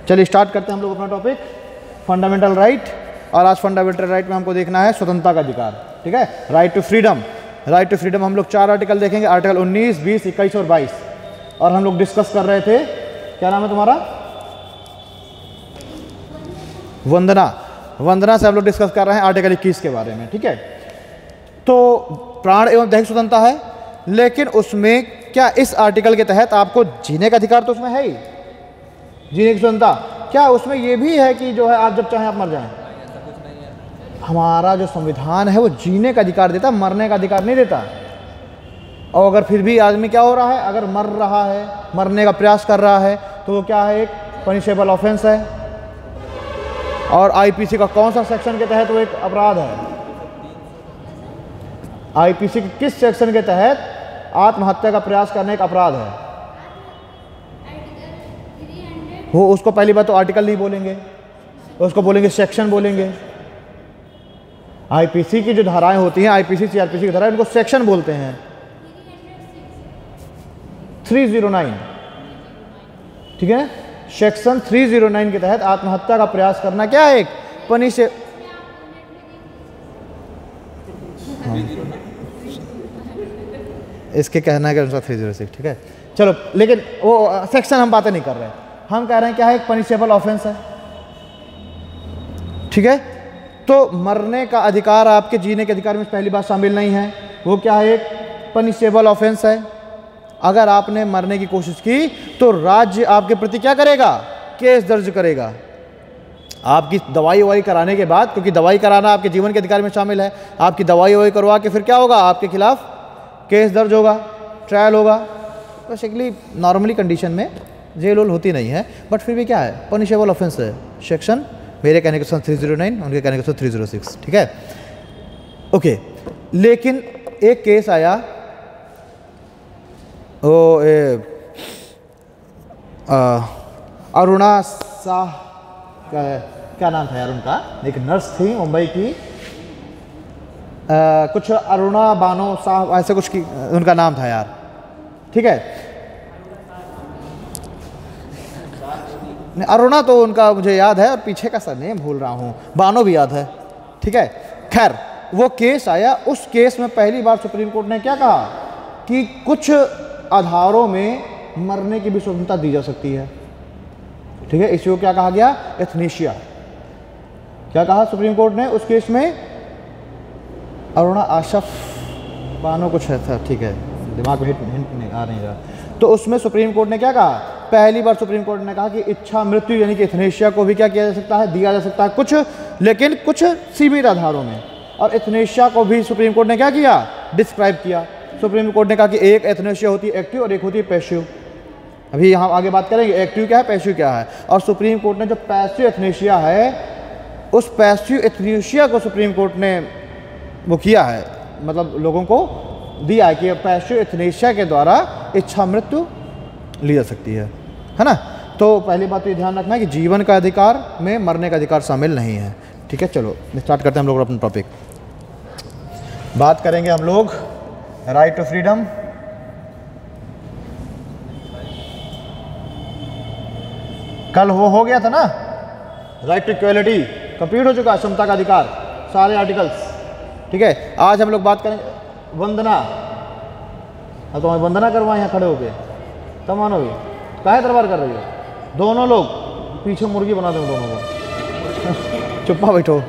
चलिए स्टार्ट करते हैं हम लोग अपना टॉपिक फंडामेंटल राइट। और आज फंडामेंटल राइट में हमको देखना है स्वतंत्रता का अधिकार। ठीक है, right to freedom. Right to freedom हम लोग 4 आर्टिकल देखेंगे, आर्टिकल 19, 20, 21 और 22। और हम लोग डिस्कस कर रहे थे, क्या नाम है तुम्हारा? वंदना। वंदना से हम लोग डिस्कस कर रहे हैं आर्टिकल 21 के बारे में। ठीक है, तो प्राण एवं दैहिक स्वतंत्रता है, लेकिन उसमें क्या इस आर्टिकल के तहत आपको जीने का अधिकार तो उसमें है ही, जीने की स्वतंत्रता। क्या उसमें ये भी है कि जो है आप जब चाहें आप मर जाएं? हमारा जो संविधान है वो जीने का अधिकार देता, मरने का अधिकार नहीं देता। और अगर फिर भी आदमी क्या हो रहा है, अगर मर रहा है, मरने का प्रयास कर रहा है, तो वो क्या है, एक पनिशेबल ऑफेंस है। और आईपीसी का कौन सा सेक्शन के तहत वो एक अपराध है? आईपीसी के किस सेक्शन के तहत आत्महत्या का प्रयास करने का अपराध है? वो उसको पहली बात तो आर्टिकल नहीं बोलेंगे, उसको बोलेंगे सेक्शन बोलेंगे। आईपीसी की जो धाराएं होती हैं, आईपीसी सीआरपीसी की धाराएं, उनको सेक्शन बोलते हैं। 309, ठीक है, सेक्शन 309 के तहत आत्महत्या का प्रयास करना क्या है, एक पनिश। इसके कहना है कि अनुसार 306। ठीक है, चलो, लेकिन वो सेक्शन हम बातें नहीं कर रहे हैं, हम कह रहे हैं क्या है, एक पनिशेबल ऑफेंस है। ठीक है, तो मरने का अधिकार आपके जीने के अधिकार में पहली बात शामिल नहीं है। वो क्या है, एक पनिशेबल ऑफेंस है। अगर आपने मरने की कोशिश की तो राज्य आपके प्रति क्या करेगा, केस दर्ज करेगा। आपकी दवाई ववाई कराने के बाद, क्योंकि दवाई कराना आपके जीवन के अधिकार में शामिल है, आपकी दवाई ववाई करवा के फिर क्या होगा, आपके खिलाफ केस दर्ज होगा, ट्रायल होगा। बेसिकली नॉर्मली कंडीशन में जेल वोल होती नहीं है, बट फिर भी क्या है, पनिशेबल ऑफेंस है। सेक्शन, मेरे कहने के साथ 309, उनके कहने के साथ 306। ठीक है, ओके। लेकिन एक केस आया, वो अरुणा शाह का, क्या नाम था यार उनका, एक नर्स थी मुंबई की, कुछ अरुणा बानो शाह ऐसे कुछ की उनका नाम था यार। ठीक है, अरुणा तो उनका मुझे याद है, और पीछे का सरनेम भूल रहा हूँ, बानो भी याद है। ठीक है, खैर वो केस आया। उस केस में पहली बार सुप्रीम कोर्ट ने क्या कहा कि कुछ आधारों में मरने की भी स्वतंत्रता दी जा सकती है। ठीक है, इसी को क्या कहा गया, एथनेशिया। क्या कहा सुप्रीम कोर्ट ने उस केस में? अरुणा आशफ बानो कुछ है था, ठीक है, दिमाग में हिंट नहीं आ नहीं रहा। तो उसमें सुप्रीम कोर्ट ने क्या कहा, पहली बार सुप्रीम कोर्ट ने कहा कि इच्छा मृत्यु यानी कि एथनेशिया को भी क्या किया जा सकता है, दिया जा सकता है कुछ, लेकिन कुछ सीमित आधारों में। और एथनेशिया को भी सुप्रीम कोर्ट ने क्या किया, डिस्क्राइब किया। सुप्रीम कोर्ट ने कहा कि एक एथनेशिया होती है एक्टिव और एक होती है पैसिव। अभी यहाँ आगे बात करेंगे एक्टिव क्या है, पैसिव क्या है। और सुप्रीम कोर्ट ने जो पैसिव एथनेशिया है, उस पैसिव एथनेशिया को सुप्रीम कोर्ट ने वो किया है, मतलब लोगों को दिया है कि पैसिव एथनेशिया के द्वारा इच्छा मृत्यु ली जा सकती है ना। तो पहली बात तो ये ध्यान रखना है कि जीवन का अधिकार में मरने का अधिकार शामिल नहीं है। ठीक है, चलो स्टार्ट करते हैं हम लोग अपना टॉपिक। बात करेंगे हम लोग राइट टू फ्रीडम। कल वो हो गया था ना, राइट टू इक्वलिटी कंप्लीट हो चुका, समता का अधिकार, सारे आर्टिकल्स। ठीक है, आज हम लोग बात करेंगे वंदना। अब तो वंदना करवाएं यहाँ खड़े होके, तब मानोगे काहे दरबार कर रही हो? दोनों लोग पीछे मुर्गी बना दो दोनों को। चुप्पा बैठो।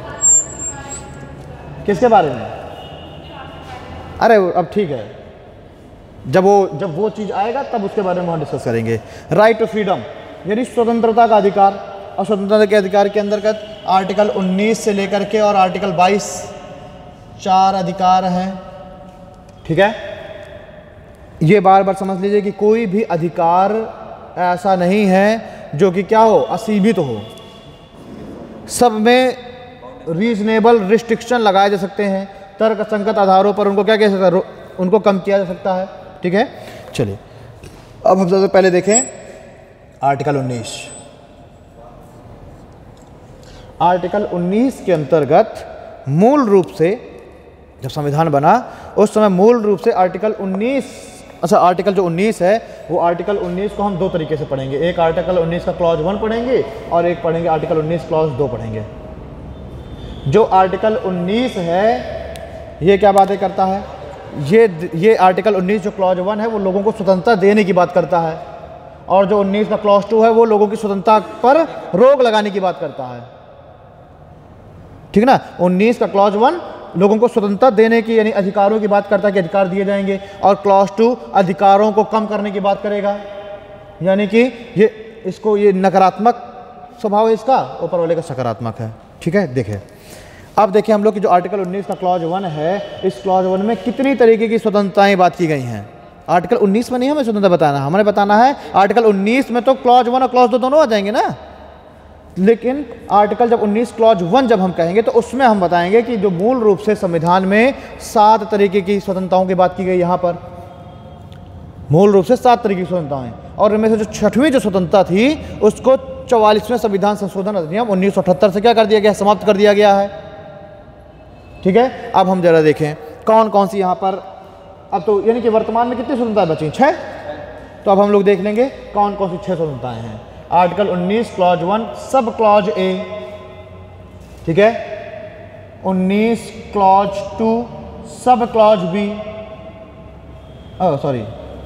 किसके बारे में? अरे अब ठीक है, जब वो चीज़ आएगा तब उसके बारे में हम डिस्कस करेंगे। राइट टू फ्रीडम यानी स्वतंत्रता का अधिकार। और स्वतंत्रता के अधिकार के अंतर्गत आर्टिकल 19 से लेकर के और आर्टिकल 22 4 अधिकार हैं। ठीक है, ये बार बार समझ लीजिए कि कोई भी अधिकार ऐसा नहीं है जो कि क्या हो, असीमित हो। सब में रीजनेबल रिस्ट्रिक्शन लगाए जा सकते हैं, तर्क संगत आधारों पर उनको क्या कह सकता है, उनको कम किया जा सकता है। ठीक है, चलिए अब हम सबसे पहले देखें आर्टिकल 19। आर्टिकल 19 के अंतर्गत मूल रूप से जब संविधान बना उस समय मूल रूप से आर्टिकल 19 अच्छा, आर्टिकल जो 19 है वो आर्टिकल 19 को हम दो तरीके से पढ़ेंगे। एक आर्टिकल 19 का क्लॉज 1 पढ़ेंगे और एक पढ़ेंगे आर्टिकल 19 क्लॉज 2 पढ़ेंगे। जो आर्टिकल 19 है ये क्या बातें करता है, ये आर्टिकल 19 जो क्लॉज 1 है वो लोगों को स्वतंत्रता देने की बात करता है, और जो 19 का क्लॉज 2 है वो लोगों की स्वतंत्रता पर रोक लगाने की बात करता है। ठीक ना। 19 का क्लॉज 1 लोगों को स्वतंत्रता देने की यानी अधिकारों की बात करता है कि अधिकार दिए जाएंगे, और क्लॉज 2 अधिकारों को कम करने की बात करेगा, यानी कि ये नकारात्मक स्वभाव है इसका, ऊपर वाले का सकारात्मक है। ठीक है, देखें अब देखें हम लोग कि जो आर्टिकल 19 का क्लॉज 1 है, इस क्लॉज 1 में कितनी तरीके की स्वतंत्रताएं बात की गई हैं। आर्टिकल 19 में नहीं हमें स्वतंत्रता बताना, हमें बताना है आर्टिकल 19 में तो क्लॉज 1 और क्लॉज 2 दोनों आ जाएंगे ना, लेकिन आर्टिकल जब 19 क्लॉज 1 जब हम कहेंगे तो उसमें हम बताएंगे कि जो मूल रूप से संविधान में 7 तरीके की स्वतंत्रताओं की बात की गई, यहाँ पर मूल रूप से 7 तरीके की स्वतंत्रताएं, और इनमें से जो 6वीं जो स्वतंत्रता थी उसको 44वें संविधान संशोधन अधिनियम 1978 से क्या कर दिया गया, समाप्त कर दिया गया है। ठीक है, अब हम जरा देखें कौन कौन सी यहाँ पर, अब तो यानी कि वर्तमान में कितनी स्वतंत्रताएं बची, 6। तो अब हम लोग देख लेंगे कौन कौन सी 6 स्वतंत्रताएं हैं। Article 19 clause 1 sub clause A, ठीक है। 19 clause 2 sub clause B, sorry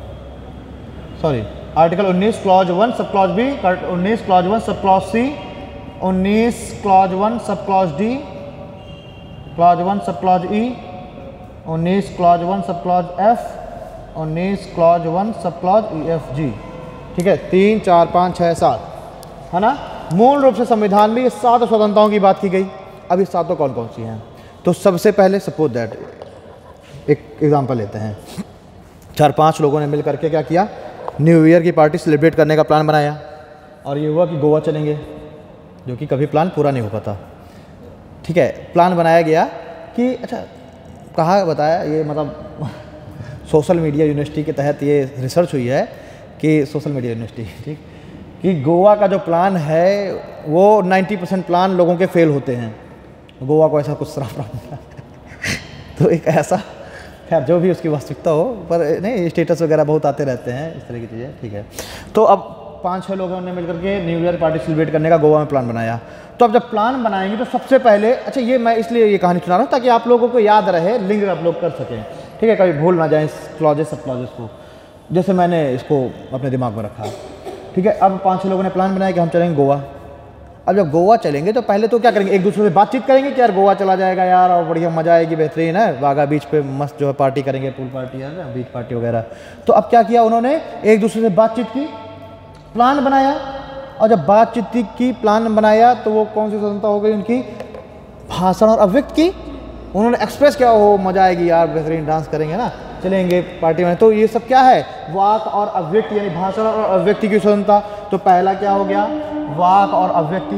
article 19 clause 1 sub clause B, 19 clause 1 sub clause C, 19 clause 1 sub clause D, clause 1 sub clause ई, 19 clause 1 sub clause F, 19 clause 1 sub clause E F G. ठीक है, 3 4 5 6 7 है ना। मूल रूप से संविधान में ये 7 स्वतंत्रताओं की बात की गई। अब ये 7 कौन कौन सी हैं, तो सबसे पहले सपोज दैट एक एग्जांपल लेते हैं, 4-5 लोगों ने मिल करके क्या किया, न्यू ईयर की पार्टी सेलिब्रेट करने का प्लान बनाया, और ये हुआ कि गोवा चलेंगे, जो कि कभी प्लान पूरा नहीं हो पाता। ठीक है, प्लान बनाया गया कि अच्छा कहा बताया ये मतलब सोशल मीडिया यूनिवर्सिटी के तहत ये रिसर्च हुई है कि सोशल मीडिया यूनिवर्सिटी, ठीक, कि गोवा का जो प्लान है वो 90% प्लान लोगों के फेल होते हैं। गोवा को ऐसा कुछ प्रॉब्लम तो एक ऐसा, खैर जो भी उसकी वास्तविकता हो, पर नहीं स्टेटस वगैरह बहुत आते रहते हैं इस तरह की चीज़ें। ठीक है, तो अब 5-6 लोगों ने मिलकर के न्यू ईयर पार्टी सेलिब्रेट करने का गोवा में प्लान बनाया। तो अब जब प्लान बनाएंगे तो सबसे पहले, अच्छा ये मैं इसलिए ये कहानी सुना रहा हूँ ताकि आप लोगों को याद रहे, लिंक आप लोग कर सकें। ठीक है, कभी भूल ना जाए क्लॉजेस सब क्लॉजेस को, जैसे मैंने इसको अपने दिमाग में रखा। ठीक है, अब 5-6 लोगों ने प्लान बनाया कि हम चलेंगे गोवा। अब जब गोवा चलेंगे तो पहले तो क्या करेंगे, एक दूसरे से बातचीत करेंगे कि यार गोवा चला जाएगा यार, और बढ़िया मज़ा आएगी, बेहतरीन है, वाघा बीच पे मस्त जो है पार्टी करेंगे, पूल पार्टी है ना, बीच पार्टी वगैरह। तो अब क्या किया उन्होंने, एक दूसरे से बातचीत की, प्लान बनाया, और जब बातचीत की प्लान बनाया तो वो कौन सी स्वतंत्रता हो गई उनकी, भाषण और अभिव्यक्ति की। उन्होंने एक्सप्रेस किया, हो मज़ा आएगी यार, बेहतरीन डांस करेंगे ना, चलेंगे पार्टी में। तो ये सब क्या है, वाक और अभिव्यक्ति यानी भाषण और अभिव्यक्ति की स्वतंत्रता। तो पहला क्या हो गया, वाक और अभिव्यक्ति,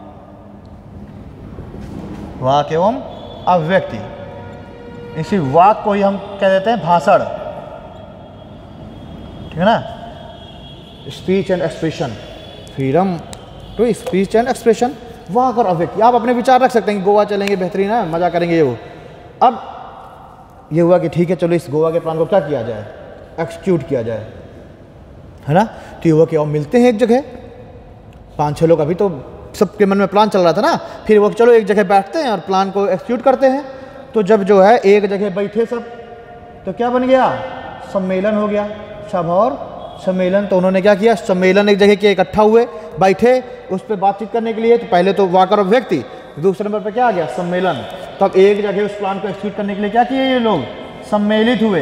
वाक एवं अभिव्यक्ति। इसी वाक को ही हम कह देते हैं भाषण, ठीक है ना, speech and expression, freedom to speech and expression, वाक और अभिव्यक्ति। आप अपने विचार रख सकते हैं कि गोवा चलेंगे, बेहतरीन है, मज़ा करेंगे ये वो। अब ये हुआ कि ठीक है चलो इस गोवा के प्लान को क्या किया जाए, एक्सिक्यूट किया जाए, है ना। तो ये हुआ कि और मिलते हैं एक जगह, 5-6 लोग, अभी तो सबके मन में प्लान चल रहा था ना, फिर वो चलो एक जगह बैठते हैं और प्लान को एक्सिक्यूट करते हैं। तो जब जो है एक जगह बैठे सब, तो क्या बन गया, सम्मेलन हो गया, सभा और सम्मेलन। तो उन्होंने क्या किया, सम्मेलन एक जगह के इकट्ठा हुए, बैठे उस पर बातचीत करने के लिए। तो पहले तो वाक और व्यक्ति, दूसरे नंबर पे क्या आ गया, सम्मेलन। तब एक जगह उस प्लान को एक्सिक्यूट करने के लिए क्या किए ये लोग, सम्मेलित हुए,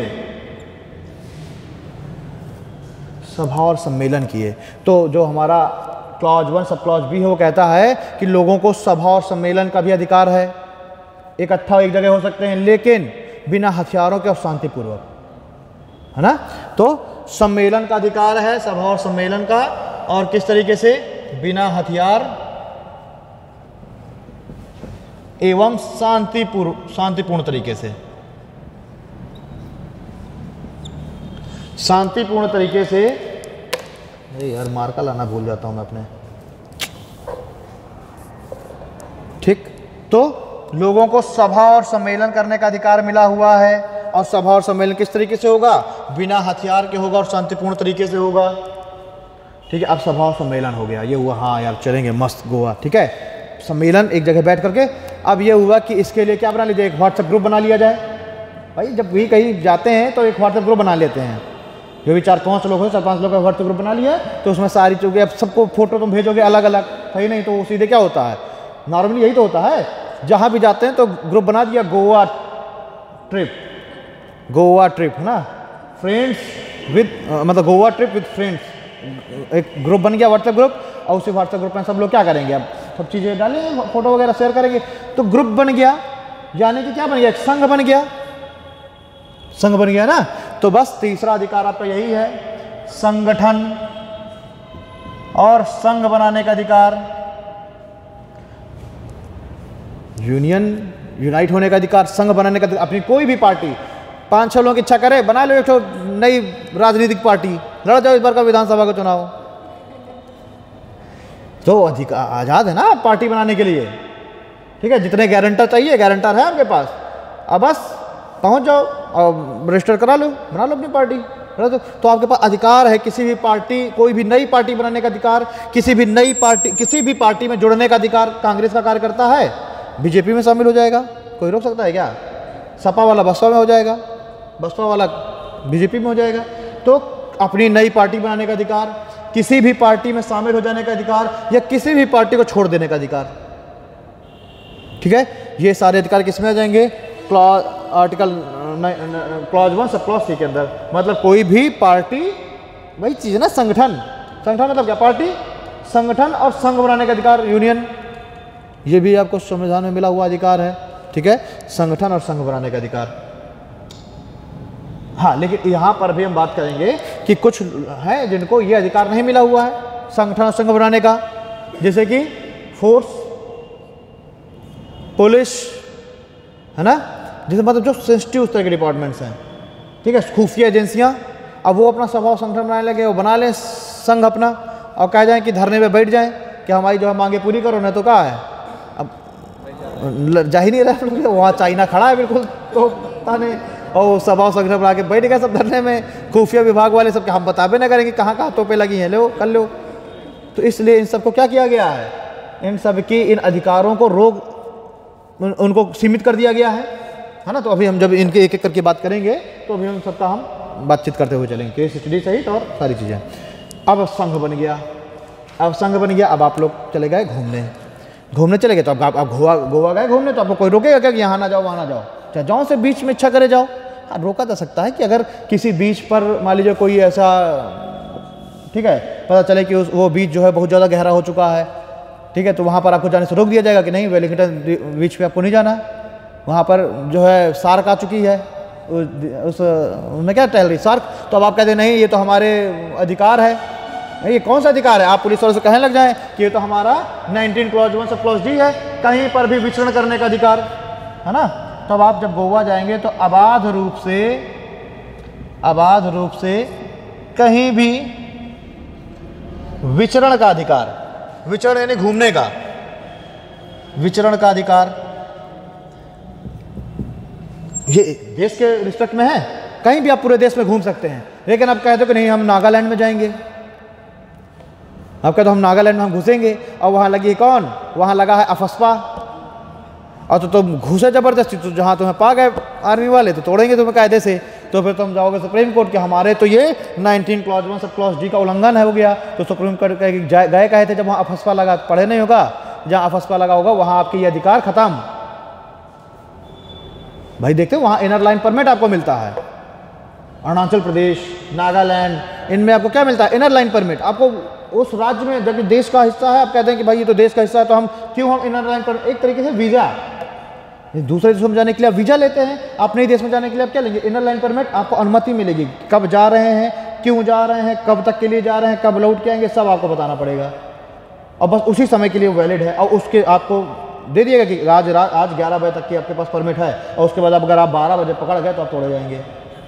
सभा और सम्मेलन किए। तो जो हमारा क्लॉज 1 सब क्लॉज बी है वो कहता है कि लोगों को सभा और सम्मेलन का भी अधिकार है, इकट्ठा एक जगह हो सकते हैं लेकिन बिना हथियारों के और शांतिपूर्वक, है ना। तो सम्मेलन का अधिकार है, सभा और सम्मेलन का, और किस तरीके से, बिना हथियार एवं शांतिपूर्ण तरीके से, शांतिपूर्ण तरीके से। अरे यार मार्का लाना भूल जाता हूं मैं अपने, ठीक। तो लोगों को सभा और सम्मेलन करने का अधिकार मिला हुआ है, और सभा और सम्मेलन किस तरीके से होगा, बिना हथियार के होगा और शांतिपूर्ण तरीके से होगा। ठीक है, अब सभा सम्मेलन हो गया, ये हुआ हाँ यार चलेंगे मस्त गोवा। ठीक है, सम्मेलन एक जगह बैठ करके। अब ये हुआ कि इसके लिए क्या बना लीजिए, एक व्हाट्सएप ग्रुप बना लिया जाए। भाई जब भी कहीं जाते हैं तो एक व्हाट्सएप ग्रुप बना लेते हैं, जो भी 4-5 लोग हो, 4-5 लोग का व्हाट्सएप ग्रुप बना लिया तो उसमें सारी चीज़ें, अब सबको फोटो तुम भेजोगे अलग अलग, सही नहीं तो सीधे क्या होता है, नॉर्मली यही तो होता है, जहाँ भी जाते हैं तो ग्रुप बना दिया गोवा ट्रिप है ना, फ्रेंड्स विद मतलब गोवा ट्रिप विद फ्रेंड्स, एक ग्रुप बन गया व्हाट्सएप ग्रुप। और उसी व्हाट्सएप ग्रुप में सब लोग क्या करेंगे, अब सब चीज़ें डालेंगे, फोटो वगैरह शेयर करेंगे, तो ग्रुप बन गया, यानी कि क्या बन गया, एक संघ बन गया, संघ बन गया ना। तो बस तीसरा अधिकार आपका यही है, संगठन और संघ बनाने का अधिकार, यूनाइट होने का अधिकार, संघ बनाने का। अपनी कोई भी पार्टी 5-6 लोगों की इच्छा करे, बना लो एक नई राजनीतिक पार्टी, लड़ जाओ इस बार का विधानसभा का चुनाव, तो अधिकार आज़ाद है ना पार्टी बनाने के लिए। ठीक है, जितने गारंटर चाहिए गारंटर है आपके पास, अब बस पहुंच जाओ और रजिस्टर करा लो, बना लो अपनी पार्टी। तो आपके पास अधिकार है किसी भी पार्टी, कोई भी नई पार्टी बनाने का अधिकार, किसी भी पार्टी में जुड़ने का अधिकार कांग्रेस का कार्यकर्ता है, बीजेपी में शामिल हो जाएगा, कोई रोक सकता है क्या? सपा वाला बसपा में हो जाएगा, बसपा वाला बीजेपी में हो जाएगा। तो अपनी नई पार्टी बनाने का अधिकार, किसी भी पार्टी में शामिल हो जाने का अधिकार, या किसी भी पार्टी को छोड़ देने का अधिकार। ठीक है, ये सारे अधिकार किस में आ जाएंगे, आर्टिकल क्लॉज 1 सब क्लॉज 3 के अंदर। मतलब कोई भी पार्टी, वही चीज़ है ना, संगठन मतलब क्या, पार्टी, संगठन और संघ बनाने का अधिकार, यूनियन, ये भी आपको संविधान में मिला हुआ अधिकार है। ठीक है, संगठन और संघ बनाने का अधिकार। हाँ, लेकिन यहाँ पर भी हम बात करेंगे कि कुछ हैं जिनको ये अधिकार नहीं मिला हुआ है संगठन और संघ बनाने का, जैसे कि फोर्स, पुलिस, है ना, जैसे मतलब जो सेंसिटिव उस तरह के डिपार्टमेंट्स हैं। ठीक है, खुफिया एजेंसियाँ, अब वो अपना सभा संगठन बनाने लगे, वो बना लें संघ अपना, और कह जाएं कि धरने पे बैठ जाएं कि हमारी जो है मांगे पूरी करो, ना तो क्या है, अब जा ही नहीं रहा, वहाँ चाइना खड़ा है बिल्कुल, तो ताने और सभा संगठन बना के बैठ गए सब धरने में, खुफिया विभाग वाले सबके हम बता भी ना करेंगे कहाँ कहाँ तोपे लगी हैं, लो कर लो। तो इसलिए इन सबको क्या किया गया है, इन सब की इन अधिकारों को उनको सीमित कर दिया गया है ना। तो अभी हम जब इनके एक एक करके बात करेंगे तो अभी हम सबका हम बातचीत करते हुए चलेंगे, केस स्टडी सहित और सारी चीज़ें। अब संघ बन गया, अब आप लोग चले गए घूमने चले गए, तो अब आप गोवा गए घूमने, तो आपको कोई रोकेगा क्या कि यहाँ ना जाओ वहाँ ना जाओ, चाहे जाओ से बीच में इच्छा करे जाओ। हाँ, रोका जा सकता है कि अगर किसी बीच पर मान लीजिए कोई ऐसा, ठीक है, पता चले कि वो बीच जो है बहुत ज़्यादा गहरा हो चुका है, ठीक है, तो वहाँ पर आपको जाने से रोक दिया जाएगा कि नहीं वेलिंगटन बीच पे आपको नहीं जाना है, वहाँ पर जो है सार्क आ चुकी है, उसमें क्या टहल रही सार्क, तो अब आप कहते हैं नहीं ये तो हमारे अधिकार है, ये कौन सा अधिकार है, आप पुलिस वालों से कहने लग जाएं कि ये तो हमारा 19 क्लॉज 1 सब क्लॉज डी है, कहीं पर भी विचरण करने का अधिकार है ना। तो अब आप जब गोवा जाएंगे तो अबाध रूप से कहीं भी विचरण का अधिकार, विचरण यानी घूमने का, विचरण का अधिकार ये देश के रिस्पेक्ट में है, कहीं भी आप पूरे देश में घूम सकते हैं। लेकिन आप कहते हो कि नहीं हम नागालैंड में जाएंगे, आप कहते हो हम नागालैंड में हम घुसेंगे, और वहाँ लगी कौन, वहाँ लगा है अफस्पा, और तो तुम घुसे जबरदस्ती, तो जहाँ तुम्हें पा गए आर्मी वाले तो तोड़ेंगे तुम्हें कायदे से, तो फिर तुम जाओगे सुप्रीम कोर्ट के हमारे तो ये 19 क्लॉज 1 सब क्लॉज डी का उल्लंघन है हो गया। तो सुप्रीम कोर्ट गए कहे थे जब वहाँ अफस्पा लगा, पढ़े नहीं होगा, जहाँ अफस्पा लगा होगा वहाँ आपके ये अधिकार खत्म। भाई देखते हो वहाँ इनर लाइन परमिट आपको मिलता है, अरुणाचल प्रदेश, नागालैंड, इनमें आपको क्या मिलता है, इनर लाइन परमिट। आपको उस राज्य में जबकि देश का हिस्सा है, आप कहते हैं कि भाई ये तो देश का हिस्सा है, तो हम इनर लाइन पर, एक तरीके से वीज़ा, दूसरे देश में जाने के लिए आप वीज़ा लेते हैं, आप नए देश में जाने के लिए आप क्या लेंगे, इनर लाइन परमिट, आपको अनुमति मिलेगी, कब जा रहे हैं, क्यों जा रहे हैं, कब तक के लिए जा रहे हैं, कब लौट के आएंगे, सब आपको बताना पड़ेगा, और बस उसी समय के लिए वैलिड है, और उसके आपको दे दिएगा कि आज 11 बजे तक की आपके पास परमिट है, और उसके बाद अगर आप 12 बजे पकड़ गए तो आप तोड़े जाएंगे।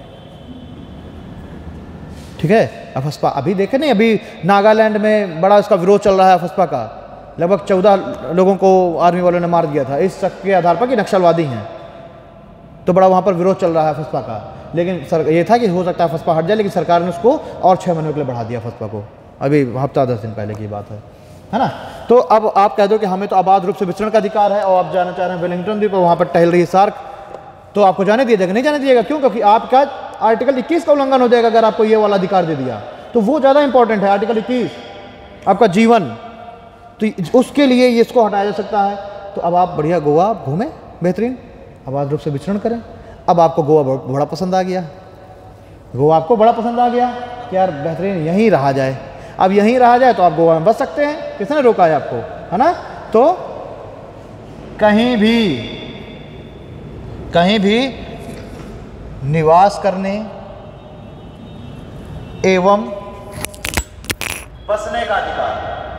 ठीक है, अफस्पा अभी देखे नहीं, अभी नागालैंड में बड़ा इसका विरोध चल रहा है अफस्पा का, लगभग 14 लोगों को आर्मी वालों ने मार दिया था इस शक के आधार पर कि नक्सलवादी हैं, तो बड़ा वहाँ पर विरोध चल रहा है अफस्पा का। लेकिन सर ये था कि हो सकता है फसपा हट जाए, लेकिन सरकार ने उसको और 6 महीने के लिए बढ़ा दिया फसपा को। अभी हफ्ता 10 दिन पहले की बात है ना। तो अब आप कह दो कि हमें तो आबाद रूप से विचरण का अधिकार है और आप जाना चाह रहे हैं वेलिंगटन द्वीप पर, वहाँ पर टहल रही है सार्क, तो आपको जाने दिया जाएगा? नहीं जाने दिएगा। क्यों? क्योंकि आपका आर्टिकल 21 का उल्लंघन हो जाएगा अगर आपको ये वाला अधिकार दे दिया। तो वो ज़्यादा इंपॉर्टेंट है, आर्टिकल 21 आपका जीवन, तो उसके लिए ये इसको हटाया जा सकता है। तो अब आप बढ़िया गोवा घूमें, बेहतरीन आबाद रूप से विचरण करें। अब आपको गोवा बड़ा पसंद आ गया, गोवा आपको बड़ा पसंद आ गया कि यार बेहतरीन यहीं रहा जाए। अब यहीं रहा जाए तो आप गोवा में बस सकते हैं, किसने रोका है आपको, है ना। तो कहीं भी निवास करने एवं बसने का अधिकार,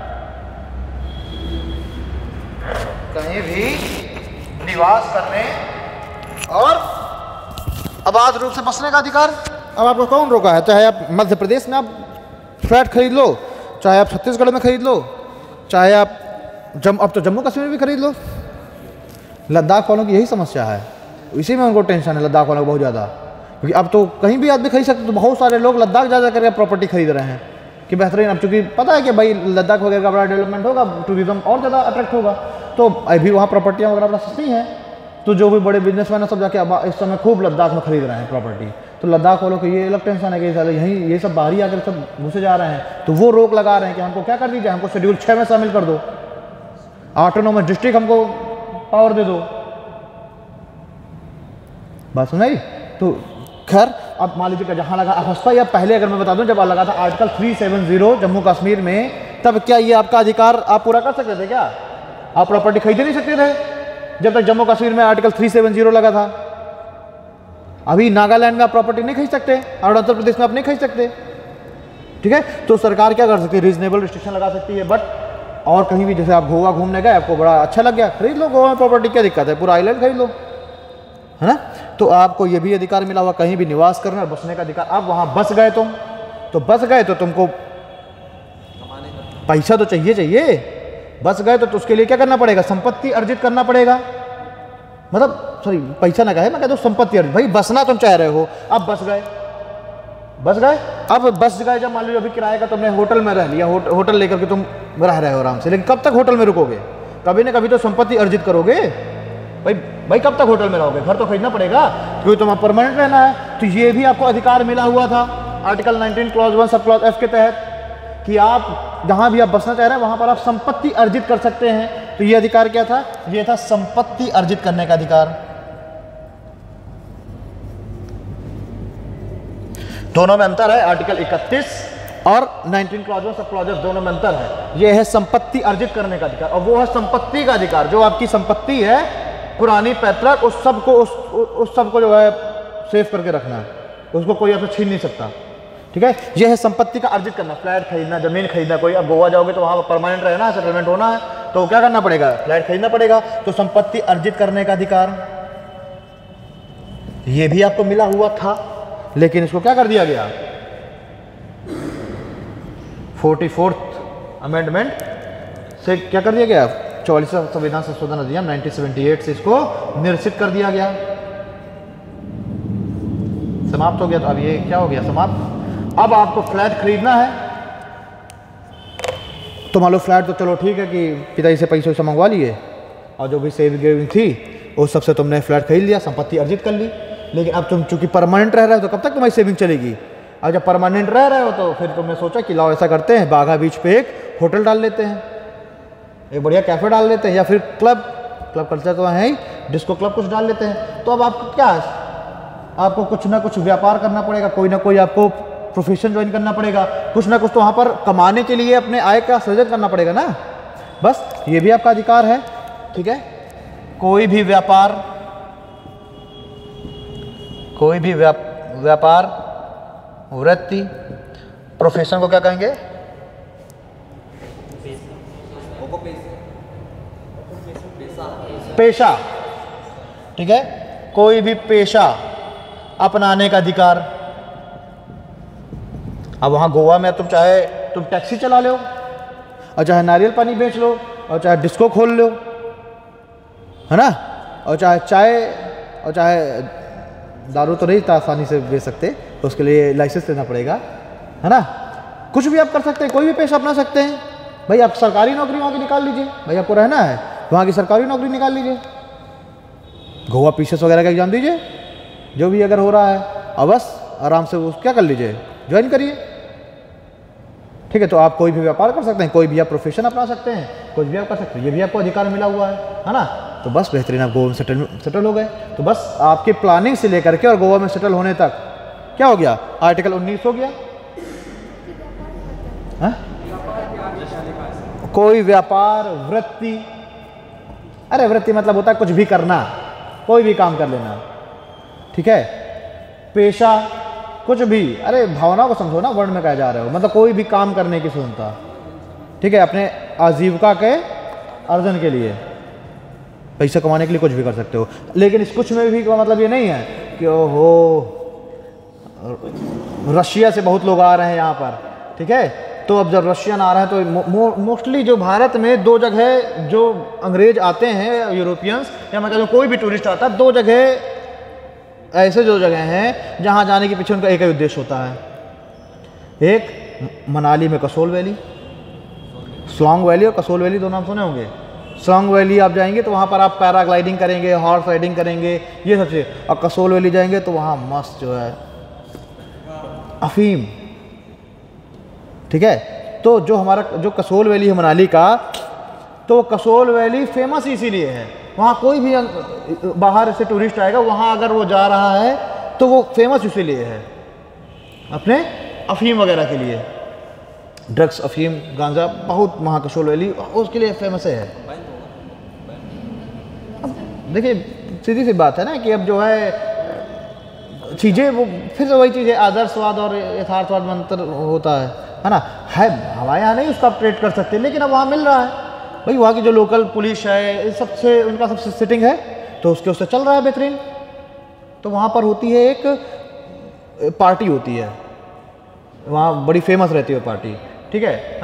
कहीं भी निवास करने और आबाद रूप से बसने का अधिकार। अब आपको कौन रोका है? चाहे आप मध्य प्रदेश में आप फ्लैट खरीद लो, चाहे आप छत्तीसगढ़ में खरीद लो, चाहे आप अब तो जम्मू कश्मीर में भी खरीद लो। लद्दाख वालों की यही समस्या है, इसी में उनको टेंशन है लद्दाख वालों को बहुत ज़्यादा, क्योंकि अब तो कहीं भी आदमी खरीद सकते। तो बहुत सारे लोग लद्दाख जा करके प्रॉपर्टी खरीद रहे हैं कि बेहतरीन, अब चूँकि पता है कि भाई लद्दाख वगैरह का बड़ा डेवलपमेंट होगा, टूरिज्म और ज़्यादा अट्रैक्ट होगा, तो अभी वहाँ प्रॉपर्टियाँ वगैरह बड़ा सस्ती हैं। तो जो भी बड़े बिजनेसमैन सब जाके इस समय खूब लद्दाख में खरीद रहे हैं प्रॉपर्टी। तो लद्दाख वालों को ये अलग टेंशन है कि साले यहीं ये सब बाहरी आकर सब घुसे जा रहे हैं, तो वो रोक लगा रहे हैं कि हमको क्या कर दीजिए, हमको शेड्यूल 6 में शामिल कर दो, ऑटोनोमस डिस्ट्रिक्ट हमको पावर दे दो। बात सुनाई? तो खैर अब मान लीजिए जहाँ लगा फसपा, या पहले अगर मैं बता दूं जब लगा था आर्टिकल 370 जम्मू कश्मीर में, तब क्या ये आपका अधिकार आप पूरा कर सकते थे क्या? आप प्रॉपर्टी खरीद नहीं सकते थे जब तक जम्मू कश्मीर में आर्टिकल 370 लगा था। अभी नागालैंड में आप प्रॉपर्टी नहीं खरीद सकते, अरुणाचल प्रदेश में आप नहीं खरीद सकते, ठीक है। तो सरकार क्या कर सकती है? रीजनेबल रिस्ट्रिक्शन लगा सकती है। बट और कहीं भी, जैसे आप गोवा घूमने गए, आपको बड़ा अच्छा लग गया, खरीद लो गोवा में प्रॉपर्टी, क्या दिक्कत है, पूरा आइलैंड खरीद लो, है ना। तो आपको ये भी अधिकार मिला हुआ, कहीं भी निवास करना और बसने का अधिकार। अब वहाँ बस गए तुम, तो बस गए तो तुमको पैसा तो चाहिए, बस गए तो उसके लिए क्या करना पड़ेगा? संपत्ति अर्जित करना पड़ेगा। मतलब सॉरी, पैसा ना कहे, मैं कहता हूँ संपत्ति अर्जित। भाई बसना तुम चाह रहे हो, अब बस गए, अब बस गए, जब मान लो अभी किराए का तुमने होटल में रह लिया, होटल लेकर के तुम रह रहे हो आराम से, लेकिन कब तक होटल में रुकोगे? कभी ना कभी तो संपत्ति अर्जित करोगे। भाई कब तक होटल में रहोगे? घर तो खरीदना पड़ेगा, क्योंकि तुम्हें परमानेंट रहना है। तो ये भी आपको अधिकार मिला हुआ था article 19 clause 1 sub clause F के तहत, कि आप जहां भी आप बसना चाह रहे हैं वहां पर आप संपत्ति अर्जित कर सकते हैं। तो ये अधिकार क्या था? ये था संपत्ति अर्जित करने का अधिकार। दोनों में अंतर है, आर्टिकल 31 और 19 क्लॉज 1 सब क्लॉज F, दोनों में अंतर है। ये है संपत्ति अर्जित करने का अधिकार, और वो है संपत्ति का अधिकार, जो आपकी संपत्ति है पुरानी पैतृक, उस सब को जो है सेव करके रखना है, उसको कोई आपसे छीन नहीं सकता, ठीक है। यह है संपत्ति का अर्जित करना। फ्लैट खरीदना, जमीन खरीदना, कोई अब गोवा जाओगे तो वहाँ परमानेंट रहना है, सेटलमेंट होना है, तो क्या करना पड़ेगा? फ्लैट खरीदना पड़ेगा। तो संपत्ति अर्जित करने का अधिकार ये भी आपको मिला हुआ था, लेकिन इसको क्या कर दिया गया? 44th अमेंडमेंट से क्या कर दिया गया? 44वां संविधान संशोधन अधिनियम 1978 से इसको निरसित कर दिया गया, समाप्त हो गया। तो अब ये क्या हो गया? समाप्त। अब आपको फ्लैट खरीदना है, तो मान लो फ्लैट तो चलो ठीक है कि पिताजी से पैसे वैसे मंगवा लिए, और जो भी सेविंग थी उस सबसे तुमने फ्लैट खरीद लिया, संपत्ति अर्जित कर ली। लेकिन अब तुम चूंकि परमानेंट रह रहे हो, तो कब तक तुम्हारी सेविंग चलेगी? और जब परमानेंट रह रहे हो तो फिर तुमने सोचा कि लाओ ऐसा करते हैं, बाघा बीच पे एक होटल डाल लेते हैं, एक बढ़िया कैफे डाल लेते हैं, या फिर क्लब कल्चर तो है ही, डिस्को क्लब कुछ डाल लेते हैं। तो अब आपको क्या है? आपको कुछ ना कुछ व्यापार करना पड़ेगा, कोई ना कोई आपको प्रोफेशन ज्वाइन करना पड़ेगा, कुछ ना कुछ तो वहाँ पर कमाने के लिए अपने आय का सृजन करना पड़ेगा ना। बस ये भी आपका अधिकार है, ठीक है। कोई भी व्यापार वृत्ति, प्रोफेशन को क्या कहेंगे? पेशा, ठीक है। कोई भी पेशा अपनाने का अधिकार। अब वहाँ गोवा में तुम चाहे तुम टैक्सी चला लो, और चाहे नारियल पानी बेच लो, और चाहे डिस्को खोल लो, है ना, और चाहे चाय, और चाहे दारू तो नहीं इतना आसानी से बेच सकते, उसके लिए लाइसेंस लेना पड़ेगा, है ना। कुछ भी आप कर सकते हैं, कोई भी पेशा अपना सकते हैं। भाई आप सरकारी नौकरी वहाँ की निकाल लीजिए, भाई आपको रहना है वहाँ की सरकारी नौकरी निकाल लीजिए, गोवा पीसीएस वगैरह का एग्जाम दीजिए, जो भी अगर हो रहा है, और बस आराम से वो क्या कर लीजिए, ज्वाइन करिए, ठीक है। तो आप कोई भी व्यापार कर सकते हैं, कोई भी आप प्रोफेशन अपना सकते हैं, कुछ भी आप कर सकते हैं, ये भी आपको अधिकार मिला हुआ है ना। तो बस बेहतरीन, आप गोवा में सेटल हो गए। तो बस आपकी प्लानिंग से लेकर के और गोवा में सेटल होने तक क्या हो गया, आर्टिकल 19 हो गया। हा? कोई व्यापार, वृत्ति, अरे वृत्ति मतलब होता है कुछ भी करना, कोई भी काम कर लेना, ठीक है। पेशा, कुछ भी, अरे भावना को समझो ना, वर्ड में कहा जा रहे हो, मतलब कोई भी काम करने की स्वतंत्रता, ठीक है, अपने आजीविका के अर्जन के लिए, पैसा कमाने के लिए कुछ भी कर सकते हो। लेकिन इस कुछ में भी मतलब ये नहीं है कि ओहो रशिया से बहुत लोग आ रहे हैं यहाँ पर, ठीक है। तो अब जब रशियन आ रहे हैं तो मोस्टली जो भारत में दो जगह जो अंग्रेज आते हैं, यूरोपियंस, या मैं कहता हूँ कोई भी टूरिस्ट आता है, दो जगह ऐसे जो जगह हैं जहाँ जाने के पीछे उनका एक ही उद्देश्य होता है। एक मनाली में कसोल वैली, सोलांग वैली और कसोल वैली, दो नाम सुने होंगे। सोलांग वैली आप जाएंगे तो वहाँ पर आप पैराग्लाइडिंग करेंगे, हॉर्स राइडिंग करेंगे, ये सब चीज़। और कसोल वैली जाएंगे तो वहाँ मस्त जो है अफीम, ठीक है। तो जो हमारा जो कसोल वैली है मनाली का, तो कसोल वैली फेमस इसीलिए है, वहाँ कोई भी बाहर से टूरिस्ट आएगा, वहाँ अगर वो जा रहा है तो वो फेमस इसीलिए है अपने अफीम वगैरह के लिए, ड्रग्स, अफीम, गांजा, बहुत वहाँ कसोल वैली उसके लिए फेमस है। अब देखिए सीधी सी बात है ना कि अब जो है चीज़ें वो फिर से वही चीज़ है, आदर्शवाद और यथार्थवाद में अंतर होता है ना। है हमारे यहाँ नहीं उसका आप ट्रेड कर सकते, लेकिन अब वहाँ मिल रहा है भाई, वहाँ की जो लोकल पुलिस है इस सबसे उनका सबसे सेटिंग है, तो उसके उससे चल रहा है बेहतरीन। तो वहाँ पर होती है एक पार्टी होती है, वहाँ बड़ी फेमस रहती है पार्टी, ठीक है।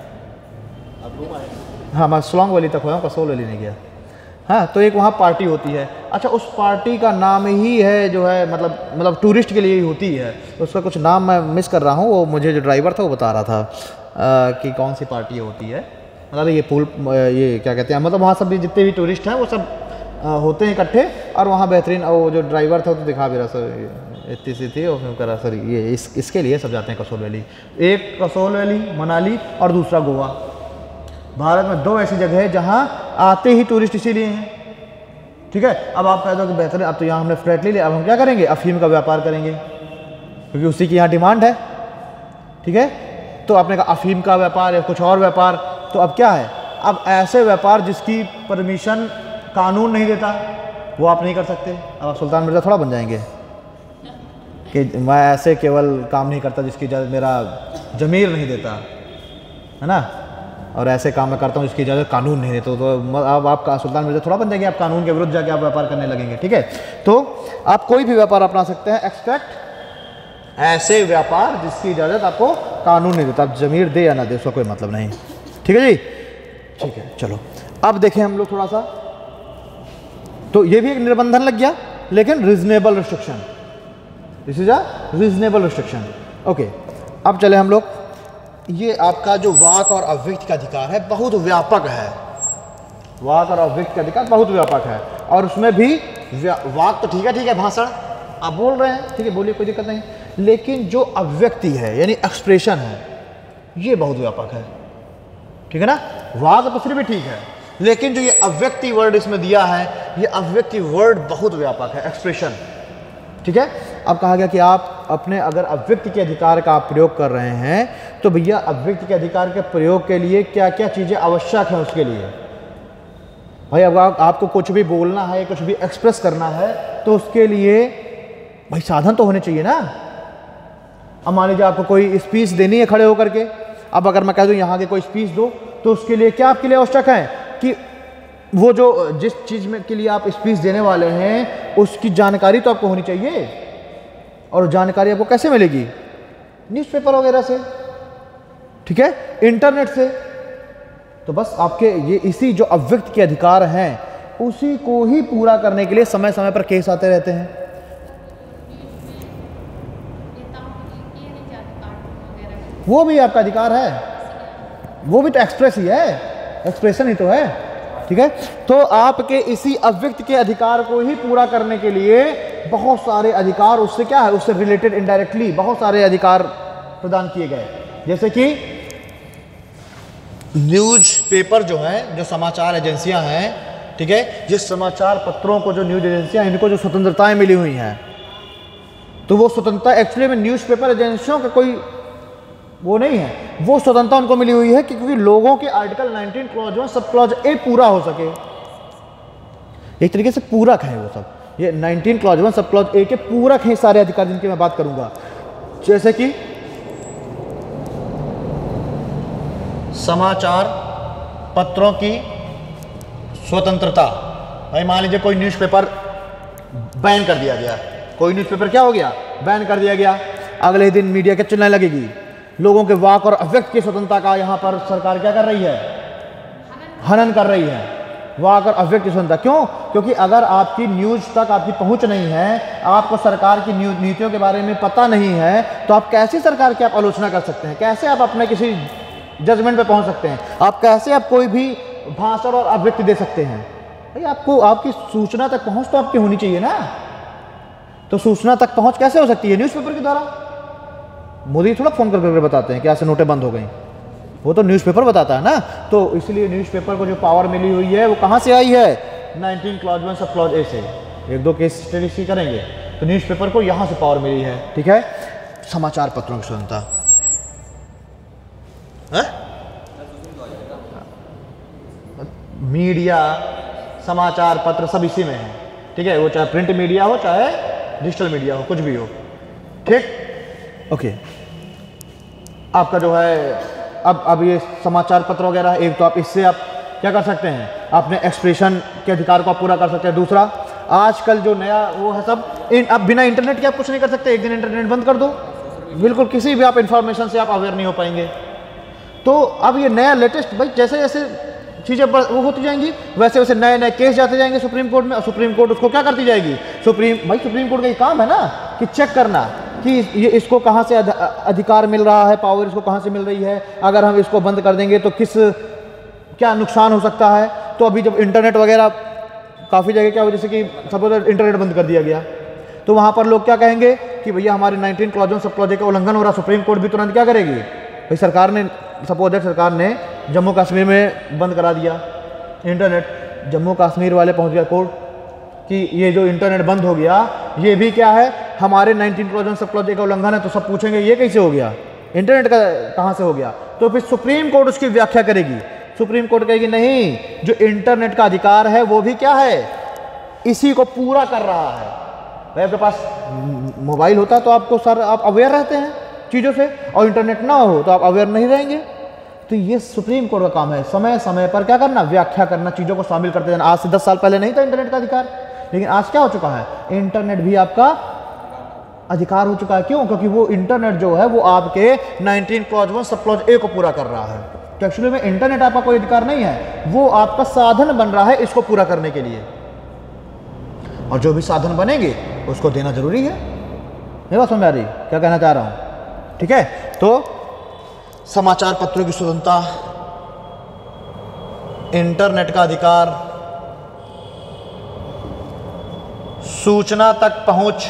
हाँ मैं सोलांग वैली तक हुआ हूँ, कसोल वैली नहीं गया। हाँ तो एक वहाँ पार्टी होती है, अच्छा उस पार्टी का नाम ही है जो है मतलब टूरिस्ट के लिए ही होती है, उसका कुछ नाम मैं मिस कर रहा हूँ, वो मुझे जो ड्राइवर था वो बता रहा था कि कौन सी पार्टी होती है। मतलब ये पुल, ये क्या कहते हैं, मतलब वहाँ सब भी जितने भी टूरिस्ट हैं वो सब होते हैं इकट्ठे, और वहाँ बेहतरीन, वो जो ड्राइवर था तो दिखा भी रहा सर इतनी सी थी, और फिर कह रहा सर ये इसके लिए सब जाते हैं कसोल वैली। एक कसोल वैली मनाली और दूसरा गोवा। भारत में दो ऐसी जगह है जहाँ आते ही टूरिस्ट इसीलिए हैं, ठीक है। अब आप कह दो कि बेहतर है, अब तो यहाँ हमने फ्लैट ले लिया, अब हम क्या करेंगे, अफीम का व्यापार करेंगे क्योंकि उसी की यहाँ डिमांड है, ठीक है। तो आपने कहा अफीम का व्यापार या कुछ और व्यापार, तो अब क्या है, अब ऐसे व्यापार जिसकी परमिशन कानून नहीं देता वो आप नहीं कर सकते। अब आप सुल्तान मिर्ज़ा थोड़ा बन जाएंगे कि मैं ऐसे केवल काम नहीं करता जिसकी इजाज़त मेरा ज़मीर नहीं देता, है ना, और ऐसे काम मैं करता हूँ जिसकी इजाज़त कानून नहीं देता, तो अब आप सुल्तान मिर्ज़ा थोड़ा बन जाएंगे, आप कानून के विरुद्ध जाके आप व्यापार करने लगेंगे, ठीक है। तो आप कोई भी व्यापार अपना सकते हैं एक्सेप्ट ऐसे व्यापार जिसकी इजाज़त आपको कानून नहीं देता, आप ज़मीर दे या ना दे उसका कोई मतलब नहीं, ठीक है जी, ठीक है। चलो अब देखें हम लोग थोड़ा सा, तो ये भी एक निर्बंधन लग गया, लेकिन reasonable restriction, this is a reasonable restriction, okay. अब चले हम लोग, ये आपका जो वाक और अव्यक्त का अधिकार है बहुत व्यापक है, वाक और अव्यक्त का अधिकार बहुत व्यापक है, और उसमें भी वाक तो ठीक है भाषण आप बोल रहे हैं, ठीक है बोलिए कोई दिक्कत नहीं, लेकिन जो अव्यक्ति है यानी एक्सप्रेशन है ये बहुत व्यापक है, ठीक है ना। वाक तो फिर भी ठीक है, लेकिन जो ये अव्यक्ति वर्ड इसमें दिया है, ये अव्यक्ति वर्ड बहुत व्यापक है, एक्सप्रेशन, ठीक है। अब कहा गया कि आप अपने अगर अव्यक्ति के अधिकार का आप प्रयोग कर रहे हैं तो भैया अव्यक्ति के अधिकार के प्रयोग के लिए क्या क्या चीज़ें आवश्यक हैं उसके लिए। भाई अब आपको कुछ भी बोलना है, कुछ भी एक्सप्रेस करना है, तो उसके लिए भाई साधन तो होने चाहिए ना। अब मान लीजिए आपको कोई स्पीच देनी है खड़े होकर के, अब अगर मैं कह दूं यहाँ के कोई स्पीच दो, तो उसके लिए क्या आपके लिए आवश्यक है कि वो जो जिस चीज़ में के लिए आप स्पीच देने वाले हैं उसकी जानकारी तो आपको होनी चाहिए, और जानकारी आपको कैसे मिलेगी, न्यूज़पेपर वगैरह से, ठीक है, इंटरनेट से। तो बस आपके ये इसी जो अव्यक्त के अधिकार हैं उसी को ही पूरा करने के लिए समय समय पर केस आते रहते हैं, वो भी आपका अधिकार है, वो भी तो एक्सप्रेस ही है, एक्सप्रेशन ही तो है, ठीक है। तो आपके इसी अव्यक्त के अधिकार को ही पूरा करने के लिए बहुत सारे अधिकार, उससे क्या है, उससे रिलेटेड इनडायरेक्टली बहुत सारे अधिकार प्रदान किए गए। जैसे कि न्यूज़पेपर जो है, जो समाचार एजेंसियां हैं, ठीक है, जिस समाचार पत्रों को, जो न्यूज़ एजेंसियां, इनको जो स्वतंत्रताएं मिली हुई हैं, तो वो स्वतंत्रता एक्चुअली में न्यूज़पेपर एजेंसियों का कोई वो नहीं है, वो स्वतंत्रता उनको मिली हुई है क्योंकि लोगों के article 19 clause 1 sub clause A पूरा हो सके। एक तरीके से पूरक है वो सब, ये 19 क्लॉज 1 सब क्लॉज ए के पूरक हैं सारे अधिकार जिनकी मैं बात करूंगा। जैसे कि समाचार पत्रों की स्वतंत्रता, भाई मान लीजिए कोई न्यूज़पेपर बैन कर दिया गया, कोई न्यूज़पेपर क्या हो गया, बैन कर दिया गया, अगले दिन मीडिया क्या चिल्लाने लगेगी, लोगों के वाक और अव्यक्त की स्वतंत्रता का यहाँ पर सरकार क्या कर रही है, हनन कर रही है, वाक और अव्यक्त की स्वतंत्रता। क्यों? क्योंकि अगर आपकी न्यूज़ तक आपकी पहुँच नहीं है, आपको सरकार की नीतियों के बारे में पता नहीं है, तो आप कैसे सरकार की आप आलोचना कर सकते हैं, कैसे आप अपने किसी जजमेंट पे पहुँच सकते हैं, आप कैसे आप कोई भी भाषण और अभिव्यक्ति दे सकते हैं। भाई आपको आपकी सूचना तक पहुँच तो आपकी होनी चाहिए ना, तो सूचना तक पहुँच कैसे हो सकती है, न्यूज़पेपर के द्वारा। मोदी थोड़ा फ़ोन करके बताते हैं कि ऐसे नोटें बंद हो गई, वो तो न्यूज़पेपर बताता है ना। तो इसलिए न्यूज़पेपर को जो पावर मिली हुई है वो कहाँ से आई है, 19 क्लॉज 1 सब क्लॉज ए से। एक दो केस स्टडी करेंगे तो न्यूज़पेपर को यहाँ से पावर मिली है, ठीक है। समाचार पत्रों की स्वतंत्रता, मीडिया, समाचार पत्र सब इसी में है, ठीक है, वो चाहे प्रिंट मीडिया हो चाहे डिजिटल मीडिया हो, कुछ भी हो, ठीक, ओके। आपका जो है अब ये समाचार पत्र वगैरह, एक तो आप इससे आप क्या कर सकते हैं, अपने एक्सप्रेशन के अधिकार को आप पूरा कर सकते हैं। दूसरा, आजकल जो नया वो है सब अब बिना इंटरनेट के आप कुछ नहीं कर सकते, एक दिन इंटरनेट बंद कर दो, बिल्कुल किसी भी आप इंफॉर्मेशन से आप अवेयर नहीं हो पाएंगे। तो अब ये नया लेटेस्ट, भाई जैसे जैसे चीज़ें वो होती जाएंगी वैसे वैसे नए नए केस जाते जाएंगे सुप्रीम कोर्ट में, और सुप्रीम कोर्ट उसको क्या करती जाएगी, सुप्रीम कोर्ट का ये काम है ना कि चेक करना कि ये इसको कहाँ से अधिकार मिल रहा है, पावर इसको कहाँ से मिल रही है, अगर हम इसको बंद कर देंगे तो क्या नुकसान हो सकता है। तो अभी जब इंटरनेट वगैरह काफ़ी जगह क्या हो, जैसे कि सपोज इंटरनेट बंद कर दिया गया, तो वहाँ पर लोग क्या कहेंगे कि भैया हमारे 19 क्लॉज 1 सब क्लॉज का उल्लंघन हो रहा, सुप्रीम कोर्ट भी तुरंत क्या करेगी, भाई सरकार ने सपोज सरकार ने जम्मू कश्मीर में बंद करा दिया इंटरनेट, जम्मू कश्मीर वाले पहुंच गया कोर्ट कि ये जो इंटरनेट बंद हो गया ये भी क्या है, हमारे 19 क्लॉज 1 सब क्लॉज का उल्लंघन है। तो सब पूछेंगे ये कैसे हो गया, इंटरनेट का कहाँ से हो गया। तो फिर सुप्रीम कोर्ट उसकी व्याख्या करेगी, सुप्रीम कोर्ट कहेगी नहीं, जो इंटरनेट का अधिकार है वो भी क्या है, इसी को पूरा कर रहा है। भाई आपके पास मोबाइल होता है तो आपको सर आप अवेयर रहते हैं चीज़ों से, और इंटरनेट ना हो तो आप अवेयर नहीं रहेंगे। तो ये सुप्रीम कोर्ट का काम है, समय समय पर क्या करना, व्याख्या करना, चीज़ों को शामिल करते जाना। आज से 10 साल पहले नहीं था इंटरनेट का अधिकार, लेकिन आज क्या हो चुका है, इंटरनेट भी आपका अधिकार हो चुका है। क्यों? क्योंकि वो इंटरनेट जो है वो आपके 19 क्लॉज 1 सब क्लॉज ए को पूरा कर रहा है। तो एक्चुअली में इंटरनेट आपका कोई अधिकार नहीं है, वो आपका साधन बन रहा है इसको पूरा करने के लिए, और जो भी साधन बनेंगे उसको देना जरूरी है। मेरी बात समझ आ रही, क्या कहना चाह रहा हूँ, ठीक है। तो समाचार पत्रों की स्वतंत्रता, इंटरनेट का अधिकार, सूचना तक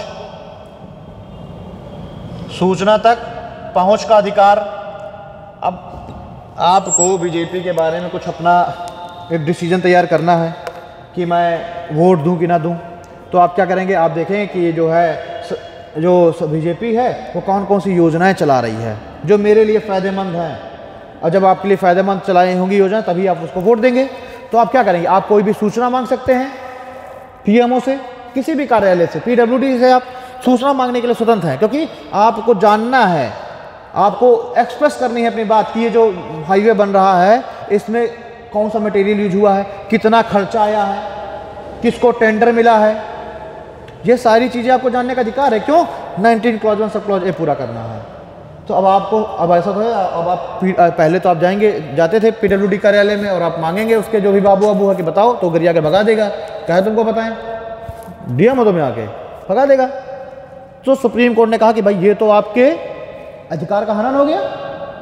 पहुंच का अधिकार। अब आपको बीजेपी के बारे में कुछ अपना एक डिसीजन तैयार करना है कि मैं वोट दूं कि ना दूं, तो आप क्या करेंगे, आप देखेंगे कि ये जो है जो बीजेपी है वो कौन कौन सी योजनाएं चला रही है जो मेरे लिए फ़ायदेमंद हैं, और जब आपके लिए फ़ायदेमंद चलाई होंगी योजना तभी आप उसको वोट देंगे। तो आप क्या करेंगे, आप कोई भी सूचना मांग सकते हैं पीएमओ से, किसी भी कार्यालय से, पीडब्ल्यूडी से आप सूचना मांगने के लिए स्वतंत्र हैं, क्योंकि आपको जानना है, आपको एक्सप्रेस करनी है अपनी बात की ये जो हाईवे बन रहा है इसमें कौन सा मटेरियल यूज हुआ है, कितना खर्चा आया है, किसको टेंडर मिला है, ये सारी चीज़ें आपको जानने का अधिकार है। क्यों? 19 क्लॉज 1 सब क्लॉज ए पूरा करना है। तो अब आपको, अब ऐसा तो है, अब आप पहले तो आप जाते थे पीडब्ल्यूडी कार्यालय में और आप मांगेंगे उसके जो भी बाबू बाबू है कि बताओ, तो गरिया के भगा देगा, कहे तुमको बताएं, डीएम तो में आके भगा देगा। तो सुप्रीम कोर्ट ने कहा कि भाई ये तो आपके अधिकार का हनन हो गया,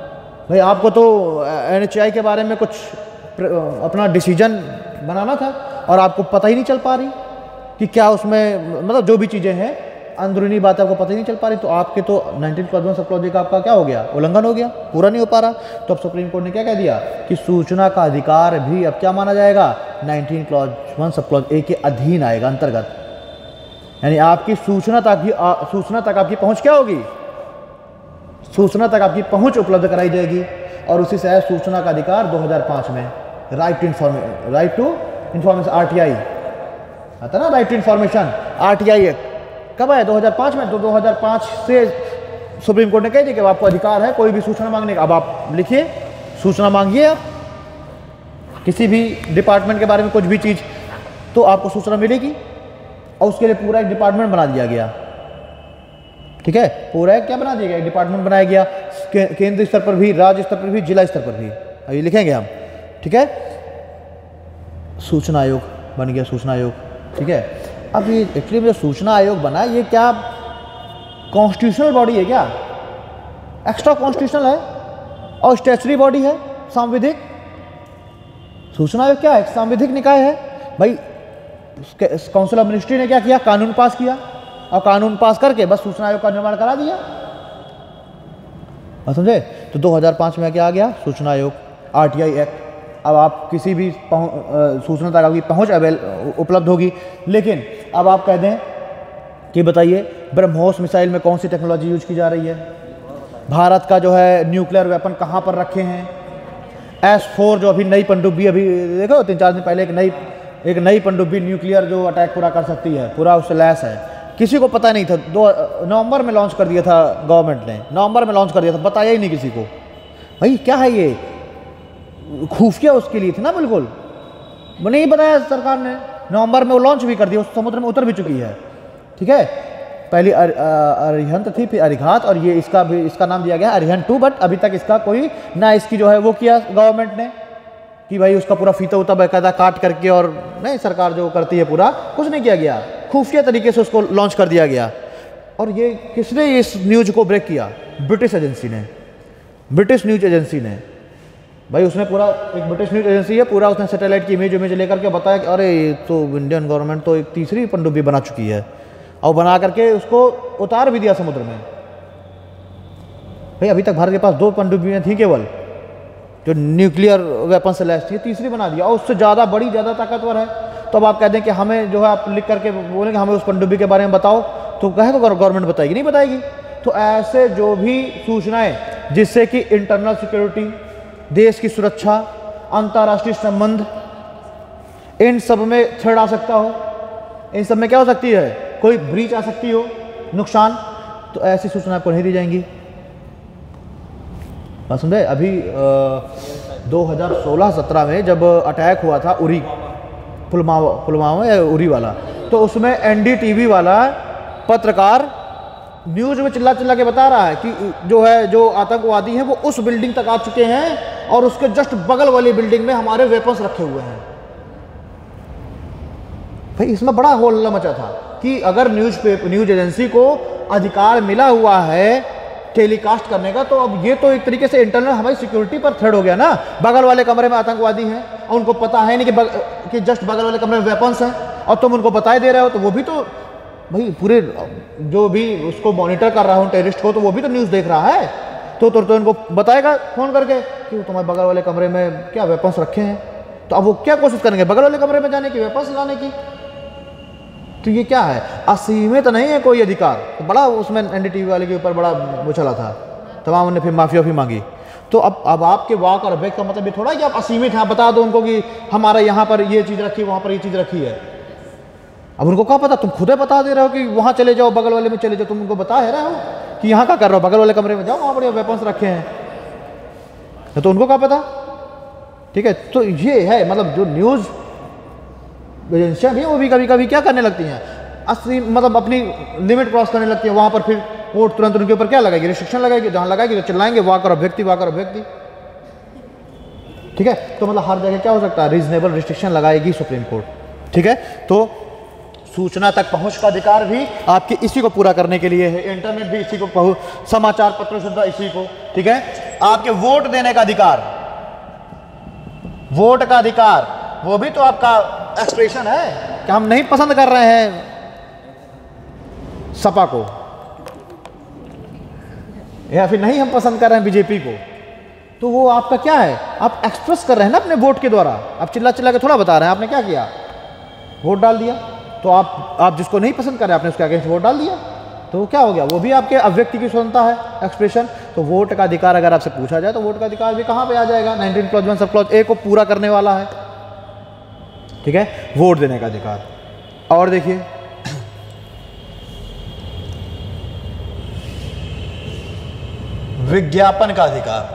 भाई आपको तो NHAI के बारे में कुछ अपना डिसीजन बनाना था और आपको पता ही नहीं चल पा रही कि क्या उसमें, मतलब जो भी चीज़ें हैं अंदरूनी बात आपको पता ही नहीं चल पा रही, तो आपके तो 19 क्लॉज 1 सब क्लॉज का आपका क्या हो गया, उल्लंघन हो गया, पूरा नहीं हो पा रहा। तो अब सुप्रीम कोर्ट ने क्या कह दिया कि सूचना का अधिकार भी अब क्या माना जाएगा, 19 क्लॉज 1 सब क्लॉज ए के अधीन आएगा, अंतर्गत। यानी आपकी सूचना तक आपकी पहुंच क्या होगी, सूचना तक आपकी पहुंच उपलब्ध कराई जाएगी। और उसी से है सूचना का अधिकार 2005 में, राइट टू इंफॉर्मेशन RTI आता ना, right to information RTI act कब आया, 2005 में। तो 2005 से सुप्रीम कोर्ट ने कह दिया कि आपको अधिकार है कोई भी सूचना मांगने का। अब आप लिखिए, सूचना मांगिए आप किसी भी डिपार्टमेंट के बारे में कुछ भी चीज़, तो आपको सूचना मिलेगी। और उसके लिए पूरा एक डिपार्टमेंट बना दिया गया, ठीक है, पूरा एक क्या बना दिया गया, एक डिपार्टमेंट बनाया गया, केंद्र स्तर पर भी, राज्य स्तर पर भी, जिला स्तर पर भी। अभी लिखेंगे हम, ठीक है, सूचना आयोग बन गया, सूचना आयोग, ठीक है। अब ये एक्चुअली जो सूचना आयोग बना, ये क्या कॉन्स्टिट्यूशनल बॉडी है क्या, एक्स्ट्रा कॉन्स्टिट्यूशनल है और स्टैच्यूटरी बॉडी है, सांविधिक। सूचना आयोग क्या है, सांविधिक निकाय है भाई। काउंसिल ऑफ मिनिस्ट्री ने क्या किया, कानून पास किया और कानून पास करके बस सूचना आयोग का निर्माण करा दिया, समझे। तो 2005 में क्या आ गया, सूचना आयोग, RTI एक्ट। अब आप किसी भी सूचना तक आपकी पहुंच उपलब्ध होगी। लेकिन अब आप कह दें कि बताइए ब्रह्मोस मिसाइल में कौन सी टेक्नोलॉजी यूज की जा रही है, भारत का जो है न्यूक्लियर वेपन कहाँ पर रखे हैं, S4 जो अभी नई पनडुब्बी, अभी देखो 3-4 दिन पहले एक नई पनडुब्बी न्यूक्लियर जो अटैक पूरा कर सकती है, पूरा उससे लैस है, किसी को पता नहीं था। नवंबर में लॉन्च कर दिया था गवर्नमेंट ने, नवंबर में लॉन्च कर दिया था, बताया ही नहीं किसी को। भाई क्या है ये, खुफिया उसके लिए थी ना, बिल्कुल नहीं बताया सरकार ने। नवंबर में वो लॉन्च भी कर दिया, उस समुद्र में उतर भी चुकी है, ठीक है। पहली अरिहंत थी, फिर अरिघात, और ये इसका नाम दिया गया अरिहंत 2। बट अभी तक इसका कोई ना इसकी जो है वो किया गवर्नमेंट ने कि भाई उसका पूरा फीता उता बाकायदा काट करके, और नहीं, सरकार जो करती है पूरा कुछ नहीं किया गया, खुफिया तरीके से उसको लॉन्च कर दिया गया। और ये किसने इस न्यूज को ब्रेक किया, ब्रिटिश एजेंसी ने, ब्रिटिश न्यूज एजेंसी ने। भाई उसने पूरा, एक ब्रिटिश न्यूज एजेंसी है, पूरा उसने सैटेलाइट की इमेज लेकर के बताया कि अरे तो इंडियन गवर्नमेंट तो एक तीसरी पनडुब्बी बना चुकी है, और बना करके उसको उतार भी दिया समुद्र में। भाई अभी तक भारत के पास 2 पनडुब्बियाँ थी केवल जो न्यूक्लियर वेपन से लैस थी, तीसरी बना दिया, और उससे ज़्यादा बड़ी, ज़्यादा ताकतवर है। तो अब आप कह दें कि हमें जो है, आप लिख करके बोलेंगे हमें उस पनडुब्बी के बारे में बताओ, तो कहे तो गवर्नमेंट बताएगी, नहीं बताएगी। तो ऐसे जो भी सूचनाएं जिससे कि इंटरनल सिक्योरिटी, देश की सुरक्षा, अंतर्राष्ट्रीय संबंध, इन सब में छेड़ आ सकता हो, इन सब में क्या हो सकती है, कोई ब्रीच आ सकती हो, नुकसान, तो ऐसी सूचना आपको नहीं दी जाएंगी। बात समझे। अभी 2016-17 में जब अटैक हुआ था उरी, पुलवामा या उरी वाला, तो उसमें NDTV वाला पत्रकार न्यूज में चिल्ला चिल्ला के बता रहा है कि जो आतंकवादी हैं वो उस बिल्डिंग तक आ चुके हैं और उसके जस्ट बगल वाली बिल्डिंग में हमारे वेपन्स रखे हुए हैं। भाई इसमें बड़ा होल्ला मचा था कि अगर न्यूज एजेंसी को अधिकार मिला हुआ है टेलीकास्ट करने का, तो अब ये तो एक तरीके से इंटरनल हमारी सिक्योरिटी पर थ्रेट हो गया ना। बगल वाले कमरे में आतंकवादी हैं और उनको पता है नहीं कि जस्ट बगल वाले कमरे में वेपन्स हैं, और तुम उनको बताए दे रहे हो, तो वो भी तो भाई पूरे जो भी उसको मॉनिटर कर रहा हूँ टेररिस्ट को, तो वो भी तो न्यूज़ देख रहा है, तो इनको बताएगा फ़ोन करके कि तुम्हारे बगल वाले कमरे में क्या वेपन्स रखे हैं। तो अब वो क्या कोशिश करेंगे, बगल वाले कमरे में जाने की, वेपन्स लाने की। तो ये क्या है, असीमित तो नहीं है कोई अधिकार। तो बड़ा उसमें NDTV वाले के ऊपर बड़ा वो चला था, तमाम ने फिर माफी मांगी। तो अब आपके वाक और अभेद का मतलब ये थोड़ा कि आप असीमित हैं, आप बता दो उनको कि हमारा यहाँ पर ये चीज़ रखी है, वहाँ पर ये चीज़ रखी है। अब उनको क्या पता, तुम खुद बता दे रहे हो कि वहाँ चले जाओ, बगल वाले में चले जाओ, तुम उनको बता रहे हो कि यहाँ क्या कर रहे हो, बगल वाले कमरे में जाओ, वहाँ पर वेपन्स रखे हैं, तो उनको क्या पता। ठीक है, तो ये है मतलब जो न्यूज़ एजेंसियाँ भी वो भी कभी कभी क्या करने लगती हैं, मतलब अपनी लिमिट क्रॉस करने लगती है। वहाँ पर फिर कोर्ट तुरंत उनके ऊपर क्या लगाएगी, रिस्ट्रिक्शन लगाएगी, जहाँ लगाएगी तो चिल्लाएंगे वाक और अभ्यक्ति, वाक और अभ्यक्ति। ठीक है, तो मतलब हर जगह क्या हो सकता है, रीजनेबल रिस्ट्रिक्शन लगाएगी सुप्रीम कोर्ट। ठीक है, तो सूचना तक पहुंच का अधिकार भी आपके इसी को पूरा करने के लिए है, इंटरनेट भी इसी को, समाचार पत्र सुविधा इसी को। ठीक है, आपके वोट देने का अधिकार, वोट का अधिकार, वो भी तो आपका एक्सप्रेशन है कि हम नहीं पसंद कर रहे हैं सपा को, या फिर नहीं हम पसंद कर रहे हैं बीजेपी को, तो वो आपका क्या है, आप एक्सप्रेस कर रहे हैं ना अपने वोट के द्वारा। आप चिल्ला चिल्ला के थोड़ा बता रहे हैं आपने क्या किया, वोट डाल दिया। तो आप जिसको नहीं पसंद कर रहे आपने उसके अगेंस्ट वोट डाल दिया, तो क्या हो गया, वो भी आपके अभिव्यक्ति की स्वतंत्रता है, एक्सप्रेशन। तो वोट का अधिकार अगर आपसे पूछा जाए तो वोट का अधिकार भी कहाँ पे आ जाएगा, 19 क्लॉज 1 सब क्लॉज ए को पूरा करने वाला है, ठीक है, वोट देने का अधिकार। और देखिए विज्ञापन का अधिकार,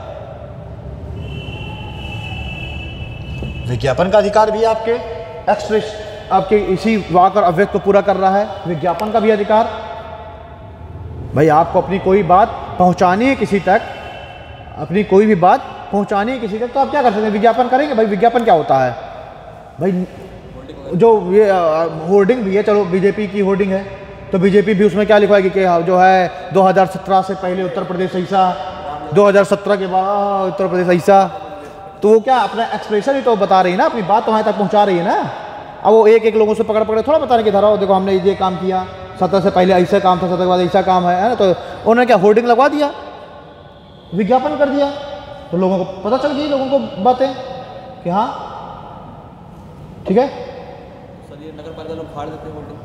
विज्ञापन का अधिकार भी आपके एक्सप्रेस, आपके इसी वाक और अव्यक्त को पूरा कर रहा है। विज्ञापन का भी अधिकार, भाई आपको अपनी कोई बात पहुंचानी है किसी तक, अपनी कोई भी बात पहुंचानी है किसी तक, तो आप क्या कर सकते हैं, विज्ञापन करेंगे। भाई विज्ञापन क्या होता है, भाई जो ये होर्डिंग भी है, चलो बीजेपी की होर्डिंग है तो बीजेपी भी उसमें क्या लिखवाएगी कि जो है 2017 से पहले उत्तर प्रदेश ऐसा, 2017 के बाद उत्तर प्रदेश ऐसा, तो वो क्या अपना एक्सप्रेशन ही तो बता रही है ना, अपनी बात तो वहाँ तक पहुँचा रही है ना। अब वो एक एक लोगों से पकड़ पकड़ थोड़ा बता रहे कि धराओ देखो हमने ये काम किया, 17 से पहले ऐसा काम था, 17 के बाद ऐसा काम है ना, तो उन्होंने क्या होर्डिंग लगवा दिया, विज्ञापन कर दिया, तो लोगों को पता चल गई, लोगों को बातें कि हाँ ठीक है। सर ये नगर पालिका लोग फाड़ देते हैं होर्डिंग,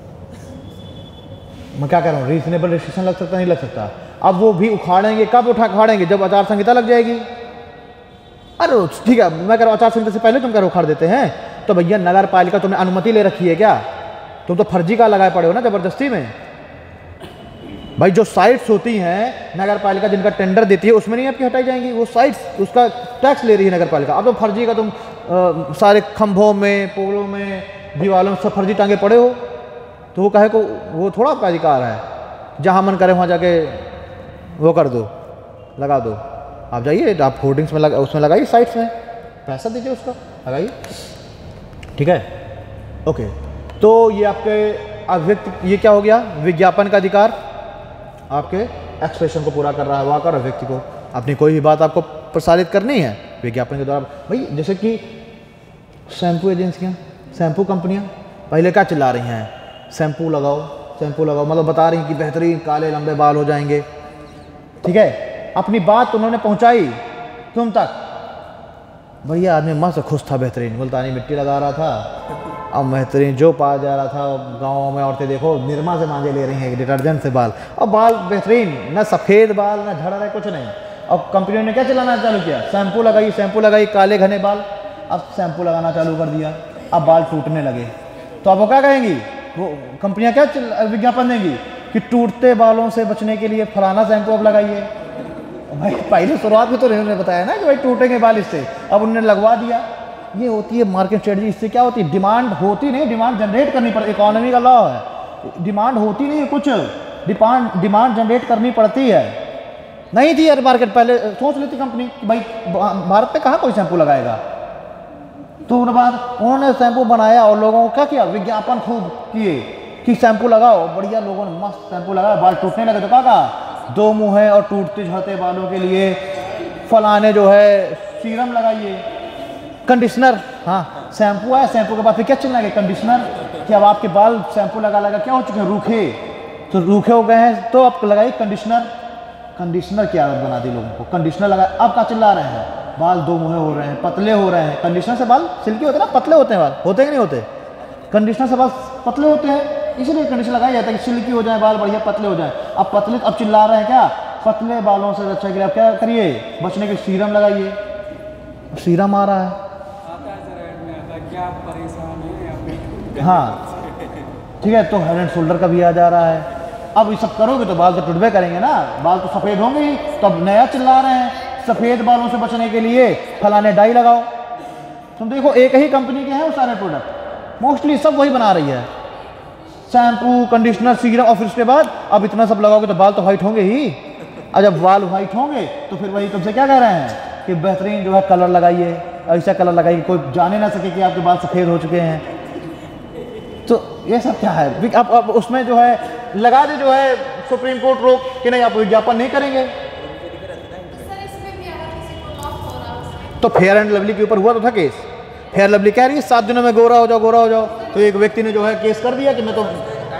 मैं क्या कह रहा हूँ, रीजनेबल रिस्ट्रिक्शन लग सकता नहीं लग सकता। अब वो भी उखाड़ेंगे, कब उखाड़ेंगे, जब आचार संहिता लग जाएगी। अरे ठीक है, मैं कह रहा हूँ आचार संहिता से पहले तुम कह रहे हो उखाड़ देते हैं, तो भैया नगर पालिका तुमने अनुमति ले रखी है क्या, तुम तो फर्जी का लगाए पड़े हो ना जबरदस्ती में। भाई जो साइट्स होती हैं नगर पालिका जिनका टेंडर देती है उसमें नहीं आपकी हटाई जाएंगी, वो साइट्स उसका टैक्स ले रही है नगर पालिका। अब तो फर्जी का तुम सारे खंभों में, पोलों में, दीवालों में सब फर्जी टांगे पड़े हो, तो वो कहे को वो थोड़ा आपका अधिकार है, जहाँ मन करे वहाँ जाके वो कर दो, लगा दो। आप जाइए, आप होर्डिंग्स में उसमें लगाइए, साइट्स में पैसा दीजिए, उसका लगाइए, ठीक है, ओके। तो ये आपके अभिव्यक्ति, ये क्या हो गया, विज्ञापन का अधिकार आपके एक्सप्रेशन को पूरा कर रहा है, वाक और अभिव्यक्ति को। अपनी कोई भी बात आपको प्रसारित करनी है विज्ञापन के द्वारा। भाई जैसे कि शैम्पू एजेंसियाँ, शैम्पू कंपनियाँ पहले क्या चिल्ला रही हैं, शैम्पू लगाओ, शैम्पू लगाओ, मतलब बता रही हैं कि बेहतरीन काले लंबे बाल हो जाएंगे, ठीक है। अपनी बात उन्होंने पहुंचाई तुम तक, भैया आदमी मस्त खुश था, बेहतरीन मुल्तानी मिट्टी लगा रहा था, अब बेहतरीन जो पाया जा रहा था गाँव में, औरतें देखो निरमा से मांझे ले रही हैं, डिटर्जेंट से बाल, और बाल बेहतरीन, न सफ़ेद बाल न झड़ रहे, कुछ नहीं। अब कंपनी ने क्या चलाना चालू किया, शैम्पू लगाई, शैम्पू लगाई, काले घने बाल, अब शैम्पू लगाना चालू कर दिया, अब बाल टूटने लगे, तो अब वो क्या कहेंगी, वो कंपनियां क्या विज्ञापन देंगी कि टूटते बालों से बचने के लिए फलाना शैम्पू अब लगाइए। भाई पहले शुरुआत में तो उन्होंने बताया ना कि भाई टूटेंगे बाल इससे, अब उन्होंने लगवा दिया। ये होती है मार्केट स्ट्रेटजी। इससे क्या होती है, डिमांड होती नहीं, डिमांड जनरेट करनी पड़ती, इकोनॉमी का लॉ है, डिमांड होती नहीं है, कुछ डिमांड जनरेट करनी पड़ती है। नहीं थी यार मार्केट, पहले सोच लेती कंपनी कि भाई भारत में कहाँ कोई शैम्पू लगाएगा, तो उन्होंने शैम्पू बनाया और लोगों को क्या किया, विज्ञापन खूब किए कि शैम्पू लगाओ, बढ़िया, लोगों ने मस्त शैम्पू लगाया, बाल टूटने लगे, तो कहा दो मुँह है और टूटते झड़ते बालों के लिए फलाने जो है सीरम लगाइए, कंडीशनर, हाँ शैम्पू है, शैम्पू के बाद फिर क्या चलना है, कंडीशनर, कि अब आपके बाल शैम्पू लगा लगा क्या हो चुके हैं, रूखे, तो रूखे हो गए हैं, तो आप लगाइए कंडीशनर। कंडीशनर की आदत बना दी लोगों को, कंडीशनर लगा, अब क्या चिल्ला रहे हैं, बाल दो मुँहे हो रहे हैं, पतले हो रहे हैं। कंडीशनर से बाल सिल्की होते हैं ना, पतले होते हैं बाल, होते हैं कि नहीं होते, कंडीशनर से बाल पतले होते हैं, इसलिए कंडीशनर लगाया जाता है कि सिल्की हो जाए बाल, बढ़िया पतले हो जाए। अब पतले, अब चिल्ला रहे हैं क्या, पतले बालों से रक्षा के लिए आप क्या करिए, बचने के सीरम लगाइए, सीरम आ रहा है, क्या परेशान है, हाँ ठीक है, तो हेड एंड शोल्डर का भी आ जा रहा है। अब ये सब करोगे तो बाल तो टूटबे करेंगे ना, बाल तो सफ़ेद होंगे ही, तो अब नया चिल्ला रहे हैं सफ़ेद बालों से बचने के लिए फलाने डाई लगाओ। तुम देखो एक ही कंपनी के हैं वो सारे प्रोडक्ट, मोस्टली सब वही बना रही है, शैम्पू, कंडीशनर, सीरम, और फिर उसके बाद अब इतना सब लगाओगे तो बाल तो वाइट होंगे ही। और जब बाल वाइट होंगे तो फिर वही तुमसे क्या कह रहे हैं कि बेहतरीन जो है कलर लगाइए, ऐसा कलर लगाइए कोई जाने ना सके कि आपके बाल सफ़ेद हो चुके हैं। तो ये सब क्या है, अब उसमें जो है लगा दे, जो है सुप्रीम कोर्ट रोक कि नहीं आप विज्ञापन नहीं करेंगे। सर इसमें तो फेयर एंड लवली के ऊपर हुआ तो था केस। फेयर लवली कह रही है 7 दिनों में गोरा हो जाओ, गोरा हो जाओ, तो एक व्यक्ति ने जो है केस कर दिया कि मैं तो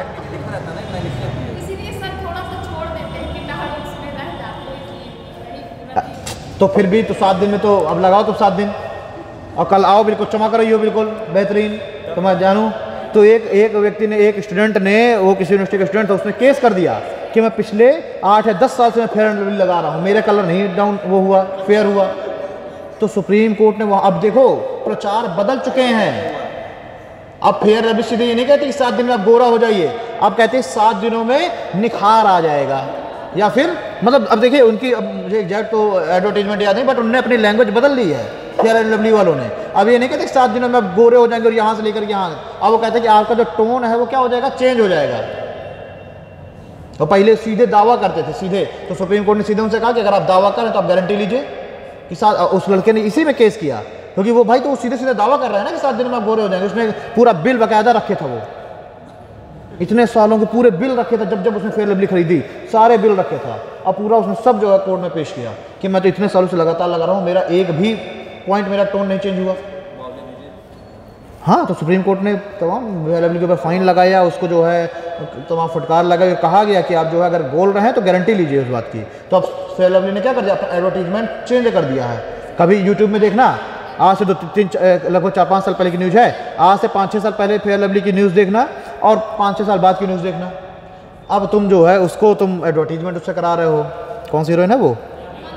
फिर भी तो 7 दिन में तो अब लगाओ तो 7 दिन, और कल आओ बिल्कुल चमक रही हो बिल्कुल बेहतरीन, तो मैं जानूँ। तो एक व्यक्ति ने, एक स्टूडेंट ने, वो किसी यूनिवर्सिटी का स्टूडेंट था, उसने केस कर दिया कि मैं पिछले 8 या 10 साल से मैं फेयर एंड लवली लगा रहा हूँ, मेरे कलर नहीं डाउन वो हुआ, फेयर हुआ। तो सुप्रीम कोर्ट ने वहाँ, अब देखो प्रचार बदल चुके हैं। अब फेयर लवली सीधे ये नहीं कहते कि 7 दिन में आप गोरा हो जाइए, आप कहते हैं 7 दिनों में निखार आ जाएगा, या फिर मतलब अब देखिए उनकी, अब मुझे एग्जैक्ट तो एडवर्टीजमेंट याद नहीं, बट उन्होंने अपनी लैंग्वेज बदल ली है फेयर एंड लवली वालों ने। अब ये नहीं कहते 7 दिनों में आप गोरे हो जाएंगे और यहाँ से लेकर यहाँ, अब वो कहते हैं कि आपका जो टोन है वो क्या हो जाएगा, चेंज हो जाएगा। तो पहले सीधे दावा करते थे सीधे, तो सुप्रीम कोर्ट ने सीधे उनसे कहा कि अगर आप दावा करें तो आप गारंटी लीजिए कि उस लड़के ने इसी में केस किया, क्योंकि वो भाई तो वो सीधे सीधे दावा कर रहा है ना कि 7 दिनों में आप गोरे हो जाएंगे। उसने पूरा बिल बाकायदा रखे था, वो इतने सालों के पूरे बिल रखे थे, जब उसने फेयर लवली खरीदी सारे बिल रखे था, अब पूरा उसने सब जो है कोर्ट में पेश किया कि मैं तो इतने सालों से लगातार लगा रहा हूँ, मेरा एक भी पॉइंट, मेरा टोन नहीं चेंज हुआ। हाँ, तो सुप्रीम कोर्ट ने तमाम फेयर लवली के ऊपर फाइन लगाया, उसको जो है तमाम फटकार लगाया, कहा गया कि आप जो है अगर बोल रहे हैं तो गारंटी लीजिए उस बात की। तो अब फेयर लवली ने क्या कर दिया, अपना एडवर्टीजमेंट चेंज कर दिया है। कभी यूट्यूब में देखना, आज से लगभग 4-5 साल पहले की न्यूज़ है, आज से 5-6 साल पहले फेयर लवली की न्यूज़ देखना और 5-6 साल बाद की न्यूज़ देखना। अब तुम जो है उसको तुम एडवर्टीजमेंट उससे करा रहे हो। कौन सी हीरोइन है वो,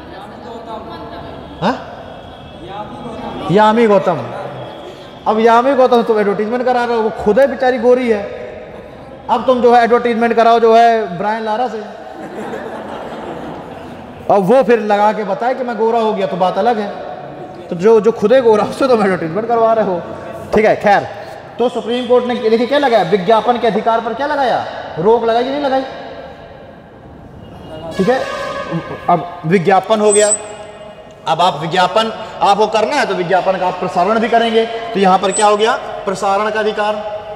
हाँ, यामी गौतम। अब यामी गौतम तुम एडवर्टीजमेंट करा रहे हो, वो खुद है बेचारी गोरी है, अब तुम जो है एडवर्टीजमेंट कराओ जो है ब्रायन लारा से, और वो फिर लगा के बताए कि मैं गोरा हो गया, तो बात अलग है। तो जो खुद है गोरा उससे तुम एडवर्टीजमेंट करवा रहे हो, ठीक है। खैर, तो सुप्रीम कोर्ट ने देखिए क्या लगाया, विज्ञापन के अधिकार पर क्या लगाया, रोक लगाई कि नहीं लगाई, ठीक है। अब विज्ञापन हो गया, अब आप विज्ञापन आपको करना है तो विज्ञापन का आप प्रसारण भी करेंगे, तो यहां पर क्या हो गया, प्रसारण का अधिकार।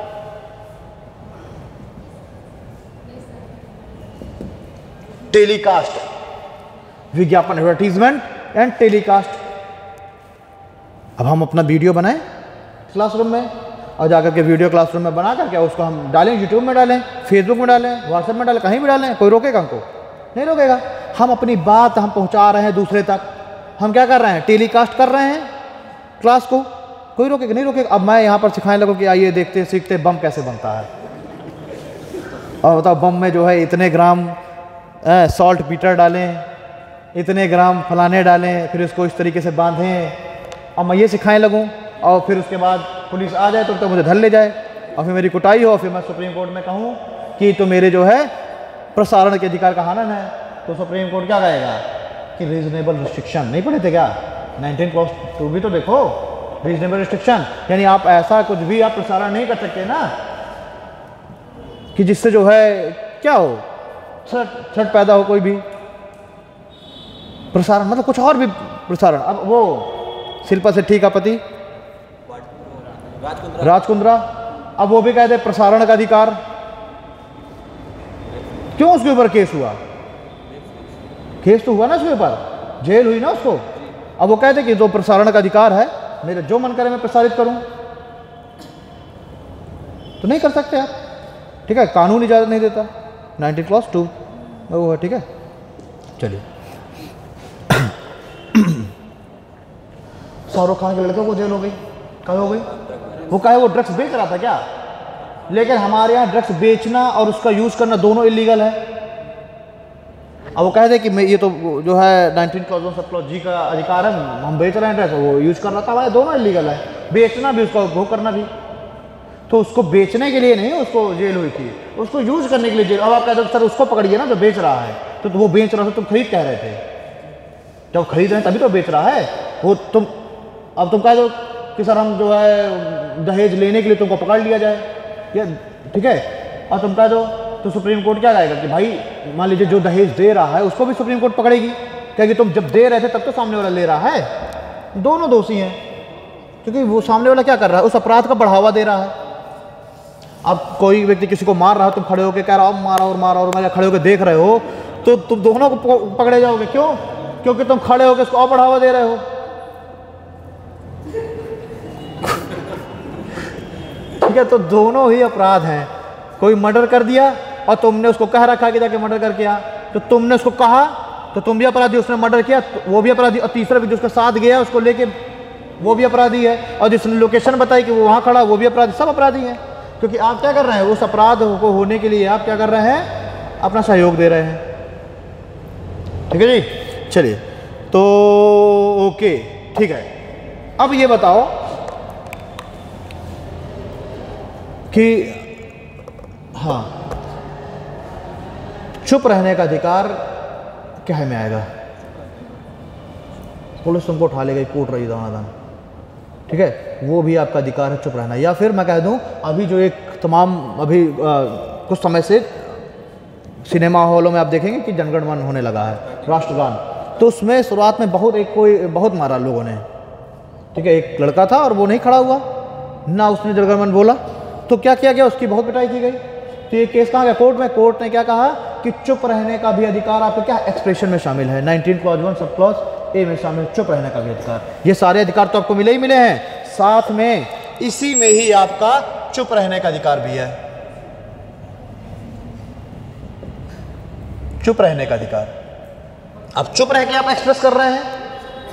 टेलीकास्ट, विज्ञापन, एडवर्टीजमेंट एंड टेलीकास्ट। अब हम अपना वीडियो बनाएं क्लासरूम में, और जाकर के वीडियो क्लासरूम में बना करके उसको हम डालें, यूट्यूब में डालें, फेसबुक में डालें, व्हाट्सएप में डालें, कहीं भी डालें, कोई रोकेगा हमको, नहीं रोकेगा। हम अपनी बात हम पहुंचा रहे हैं दूसरे तक, हम क्या कर रहे हैं, टेलीकास्ट कर रहे हैं क्लास को, कोई रोकेगा नहीं रोकेगा। अब मैं यहाँ पर सिखाने लगूँ कि आइए देखते सीखते बम कैसे बनता है, और बताओ बम में जो है इतने ग्राम सॉल्ट पीटर डालें, इतने ग्राम फलाने डालें, फिर उसको इस तरीके से बांधें, और मैं ये सिखाने लगूँ, और फिर उसके बाद पुलिस आ जाए तो मुझे धर ले जाए, और फिर मेरी कुटाई हो, फिर मैं सुप्रीम कोर्ट में कहूँ कि तो मेरे जो है प्रसारण के अधिकार का हनन है, तो सुप्रीम कोर्ट क्या कहेगा कि रीजनेबल रिस्ट्रिक्शन। नहीं पढ़े थे क्या 19 क्लॉज 2 भी तो देखो, रीजनेबल रिस्ट्रिक्शन, यानी आप ऐसा कुछ भी आप प्रसारण नहीं कर सकते ना कि जिससे जो है क्या हो, थ्रेट पैदा हो, कोई भी प्रसारण, मतलब कुछ और भी प्रसारण। अब वो शिल्पा शेट्टी का पति राजकुंद्रा, अब वो भी कहते प्रसारण का अधिकार, क्यों उसके ऊपर केस हुआ, केस तो हुआ ना उसके ऊपर, जेल हुई ना उसको। अब वो कहते कि जो प्रसारण का अधिकार है, मेरे जो मन करे मैं प्रसारित करूं, तो नहीं कर सकते आप, ठीक है, कानून इजाजत नहीं देता, 19 क्लॉज 2 वो है, ठीक है। चलिए शाहरुख खान के लड़के को जेल हो गई, कब हो गई, वो कहे वो ड्रग्स बेच रहा था क्या, लेकिन हमारे यहाँ ड्रग्स बेचना और उसका यूज करना दोनों इलीगल है। अब वो कहते कि मैं ये तो जो है 19 क्लॉज सब क्लॉज जी का अधिकार है, हम बेच रहे हैं ड्रग्स, वो यूज कर रहा था, भाई दोनों इलीगल है, बेचना भी उसका उपभोग करना भी। तो उसको बेचने के लिए नहीं उसको जेल हुई थी, उसको यूज करने के लिए जेल। अब आप कहते हो सर उसको पकड़िए ना जो बेच रहा है, तो वो बेच रहा था, तुम खरीद कह रहे थे, जब खरीद रहे हैं तभी तो बेच रहा है वो। तुम अब तुम कह दो कि सर हम जो है दहेज लेने के लिए तुमको पकड़ लिया जाए, या ठीक है, और तुम कह दो तो सुप्रीम कोर्ट क्या कहेगा कि भाई मान लीजिए जो दहेज दे रहा है उसको भी सुप्रीम कोर्ट पकड़ेगी, कहेगी तुम जब दे रहे थे तब तो सामने वाला ले रहा है, दोनों दोषी हैं, क्योंकि वो सामने वाला क्या कर रहा है, उस अपराध का बढ़ावा दे रहा है। अब कोई व्यक्ति किसी को मार रहा है, तुम खड़े होकर कह रहा हो मारा और मारा और मारा, खड़े होकर देख रहे हो, तो तुम दोनों को पकड़े जाओगे, क्यों, क्योंकि तुम खड़े होकर उसको और बढ़ावा दे रहे हो। ठीक है, तो दोनों ही अपराध हैं। कोई मर्डर कर दिया और तुमने उसको कह रखा कि जाके मर्डर करके आ, तो तुमने उसको कहा तो तुम भी अपराधी, उसने मर्डर किया तो वो भी अपराधी, और तीसरा भी जो उसके साथ गया उसको लेके वो भी अपराधी है, और जिसने लोकेशन बताई कि वो वहाँ खड़ा वो भी अपराधी, सब अपराधी हैं। क्योंकि आप क्या कर रहे हैं, उस अपराध को होने के लिए आप क्या कर रहे हैं, अपना सहयोग दे रहे हैं। ठीक है जी, चलिए तो ओके ठीक है। अब ये बताओ कि हाँ, चुप रहने का अधिकार क्या है में आएगा? पुलिस तुमको उठा ले गई, कूट रही दाना, ठीक है, वो भी आपका अधिकार है चुप रहना। या फिर मैं कह दूं, अभी जो एक तमाम अभी कुछ समय से सिनेमा हॉलों में आप देखेंगे कि जनगण मन होने लगा है, राष्ट्रगान, तो उसमें शुरुआत में बहुत मारा लोगों ने, ठीक है, एक लड़का था और वो नहीं खड़ा हुआ ना, उसने जनगण मन बोला, तो क्या किया गया, उसकी बहुत पिटाई की गई। तो ये केस कहाँ गया, कोर्ट में। कोर्ट ने क्या कहा कि चुप रहने का भी अधिकार आपका क्या एक्सप्रेशन में शामिल है, 19 क्लॉज 1 सब क्लॉज ए में शामिल, चुप रहने का भी अधिकार। ये सारे अधिकार तो आपको मिले ही मिले हैं, साथ में इसी में ही आपका चुप रहने का अधिकार भी है, चुप रहने का अधिकार। अब चुप रह के आप एक्सप्रेस कर रहे हैं,